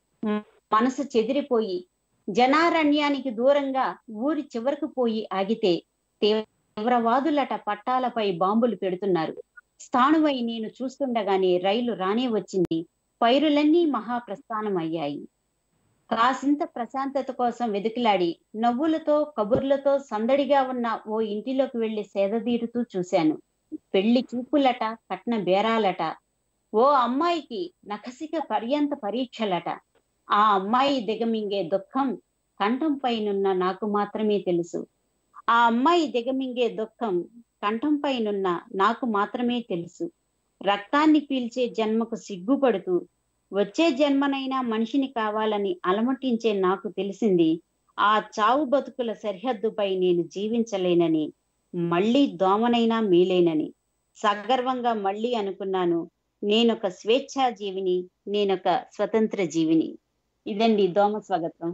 మనసు చెదిరిపోయి జనారణ్యానికి దూరంగా ఊరి చివరకు పోయి ఆగితే తీవ్రవాదులట పట్టాలపై బాంబులు పెడుతున్నారు. స్థాణువై నేను చూస్తుండగానే రైలు రానే వచ్చింది. పైరులన్నీ మహాప్రస్థానం అయ్యాయి. కాసింత ప్రశాంతత కోసం వెతుకులాడి నవ్వులతో కబుర్లతో సందడిగా ఉన్న ఓ ఇంటిలోకి వెళ్లి సేదదీరుతూ చూశాను. పెళ్లి చూపులట, కట్న బేరాలట, ఓ అమ్మాయికి నఖసిక పర్యంత పరీక్షలట. ఆ అమ్మాయి దిగమింగే దుఃఖం కంఠం పైనున్న నాకు మాత్రమే తెలుసు. ఆ అమ్మాయి దిగమింగే దుఃఖం కంఠం పైనున్న నాకు మాత్రమే తెలుసు. రక్తాన్ని పీల్చే జన్మకు సిగ్గుపడుతూ వచ్చే జన్మనైనా మనిషిని కావాలని అలమటించే నాకు తెలిసింది ఆ చావు బతుకుల సరిహద్దుపై నేను జీవించలేనని, మళ్ళీ దోమనైనా మేలేనని. సగర్వంగా మళ్ళీ అనుకున్నాను, నేనొక స్వేచ్ఛా జీవిని, నేనొక స్వతంత్ర జీవిని. ఇదండి దోమ స్వాగతం.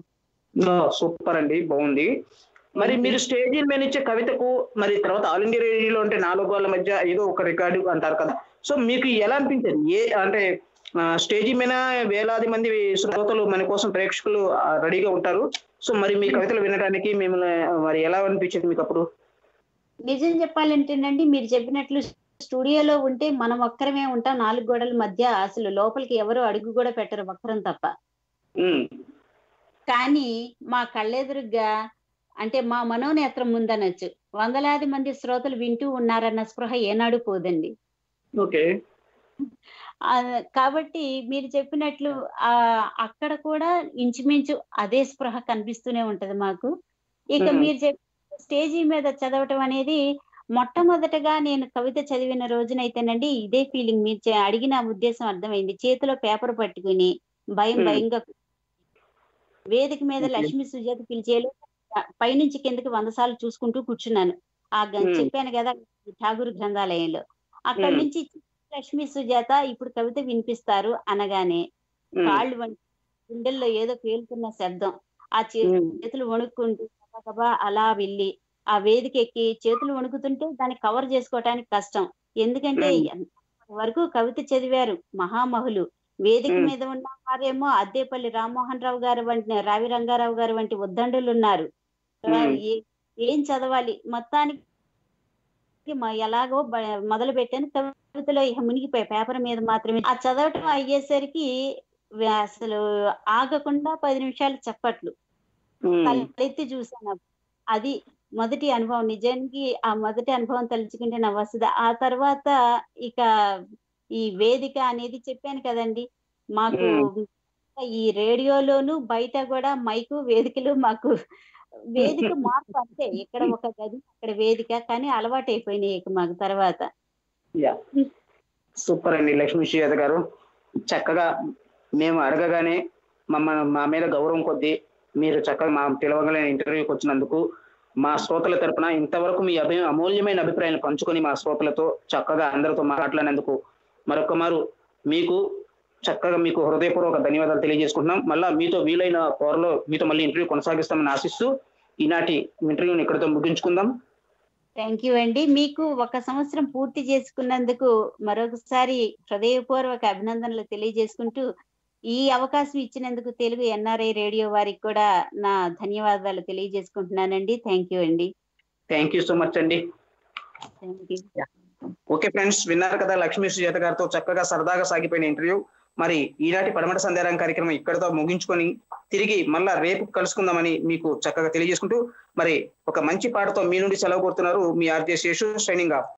సూపర్ అండి, బాగుంది. మరి మీరు స్టేజ్ మీద ఇచ్చే కవితకు మరి తర్వాత ఆల్ ఇండియా రేడియోలో అంటే నాలుగు గోళ్ల మధ్య ఏదో ఒక రికార్డు అంటారు కదా, సో మీకు ఎలా అనిపించింది? ఏ అంటే స్టేజీ మీద వేలాది మంది శ్రోతలు మన కోసం ప్రేక్షకులు రెడీగా ఉంటారు, సో మరి మీ కవితలు వినడానికి మిమ్మల్ని మరి ఎలా అనిపించింది మీకు అప్పుడు? నిజం చెప్పాలంటేనండి, మీరు చెప్పినట్లు స్టూడియోలో ఉంటే మనం ఒక్కరమే ఉంటాం నాలుగు గోడల మధ్య, అసలు లోపలికి ఎవరు అడుగు కూడా పెట్టరు ఒక్కరం తప్ప. కానీ మా కళ్ళెదురుగా అంటే మా మనోనేత్రం ముందనొచ్చు వందలాది మంది శ్రోతలు వింటూ ఉన్నారన్న స్పృహ ఏనాడు పోదండి. ఓకే. కాబట్టి మీరు చెప్పినట్లు ఆ అక్కడ కూడా ఇంచుమించు అదే స్పృహ కనిపిస్తూనే ఉంటది మాకు. ఇక మీరు చెప్పిన స్టేజీ మీద చదవటం అనేది మొట్టమొదటగా నేను కవిత చదివిన రోజునైతేనండి ఇదే ఫీలింగ్. మీరు అడిగిన ఉద్దేశం అర్థమైంది. చేతిలో పేపర్ పట్టుకుని భయం భయంగా వేదిక మీద లక్ష్మీ సుజాత పిలిచేలో పైనుంచి కిందకి వంద సార్లు చూసుకుంటూ కూర్చున్నాను. ఆ చెప్పాను కదా ఠాగూర్ గ్రంథాలయంలో, అక్కడి నుంచి లక్ష్మీ సుజాత ఇప్పుడు కవిత వినిపిస్తారు అనగానే కాళ్ళు వంటి గుండెల్లో ఏదో పేలుతున్న శబ్దం. ఆ చేతులు వణుక్కుంటూ గబగబా అలా వెళ్ళి ఆ వేదిక ఎక్కి చేతులు వణుకుతుంటే దాన్ని కవర్ చేసుకోవటానికి కష్టం. ఎందుకంటే వరకు కవిత చదివారు మహామహులు, వేదిక మీద ఉన్న వారేమో అద్దేపల్లి రామ్మోహన్ రావు గారు వంటి రావి రంగారావు గారు వంటి ఉద్దండులు ఉన్నారు. ఏం చదవాలి మొత్తానికి ఎలాగో మొదలు పెట్టాను. కవితలో ఇక మునిగిపోయి పేపర్ మీద మాత్రమే ఆ చదవటం అయ్యేసరికి అసలు ఆగకుండా పది నిమిషాలు చప్పట్లు. తలెత్తి చూసాను. అది మొదటి అనుభవం. నిజానికి ఆ మొదటి అనుభవం తలుచుకుంటే నా వస్తుంది. ఆ తర్వాత ఇక ఈ వేదిక అనేది చెప్పాను కదండి, మాకు ఈ రేడియోలోను బయట కూడా మైకు వేదికలు మాకు వేదిక మార్పు అంతే, ఇక్కడ ఒక గది అక్కడ వేదిక, కానీ అలవాటు అయిపోయినాయి ఇక మాకు తర్వాత. సూపర్ అండి లక్ష్మీ సుజాత గారు, చక్కగా మేము అడగగానే మమ్మల్ని మా మీద గౌరవం కొద్దీ మీరు చక్కగా మా పిలవగలిగిన ఇంటర్వ్యూకి వచ్చినందుకు మా శ్రోతల తరపున ఇంతవరకు మీ అభి అమూల్యమైన అభిప్రాయాన్ని పంచుకొని మా శ్రోతలతో చక్కగా అందరితో మాట్లాడినందుకు మరొక మారు మీకు చక్కగా మీకు హృదయపూర్వక ధన్యవాదాలు తెలియజేసుకుంటున్నాం. మళ్ళా మీతో వీలైన త్వరలో మీతో మళ్ళీ ఇంటర్వ్యూ కొనసాగిస్తామని ఆశిస్తూ ఈనాటి ఇంటర్వ్యూని ఇక్కడితో ముగించుకుందాం. థ్యాంక్ యూ అండి. మీకు ఒక సంవత్సరం పూర్తి చేసుకున్నందుకు మరొకసారి హృదయపూర్వక అభినందనలు తెలియజేసుకుంటూ ఈ అవకాశం ఇచ్చినందుకు తెలుగు ఎన్ఆర్ఐ రేడియో వారికి కూడా నా ధన్యవాదాలు తెలియజేసుకుంటున్నానండి. థ్యాంక్ యూ అండి. థ్యాంక్ యూ సో మచ్ అండి. ఓకే ఫ్రెండ్స్, విన్నారు కదా లక్ష్మీ సుజాత గారితో చక్కగా సరదాగా సాగిపోయిన ఇంటర్వ్యూ. మరి ఈనాటి పడమట సంధ్యారాగం కార్యక్రమం ఇక్కడితో ముగించుకొని తిరిగి మళ్ళా రేపు కలుసుకుందామని మీకు చక్కగా తెలియజేసుకుంటూ మరి ఒక మంచి పాటతో మీ నుండి సెలవు కోరుతున్నారు మీ ఆర్జే శేషు, సైనింగ్ ఆఫ్.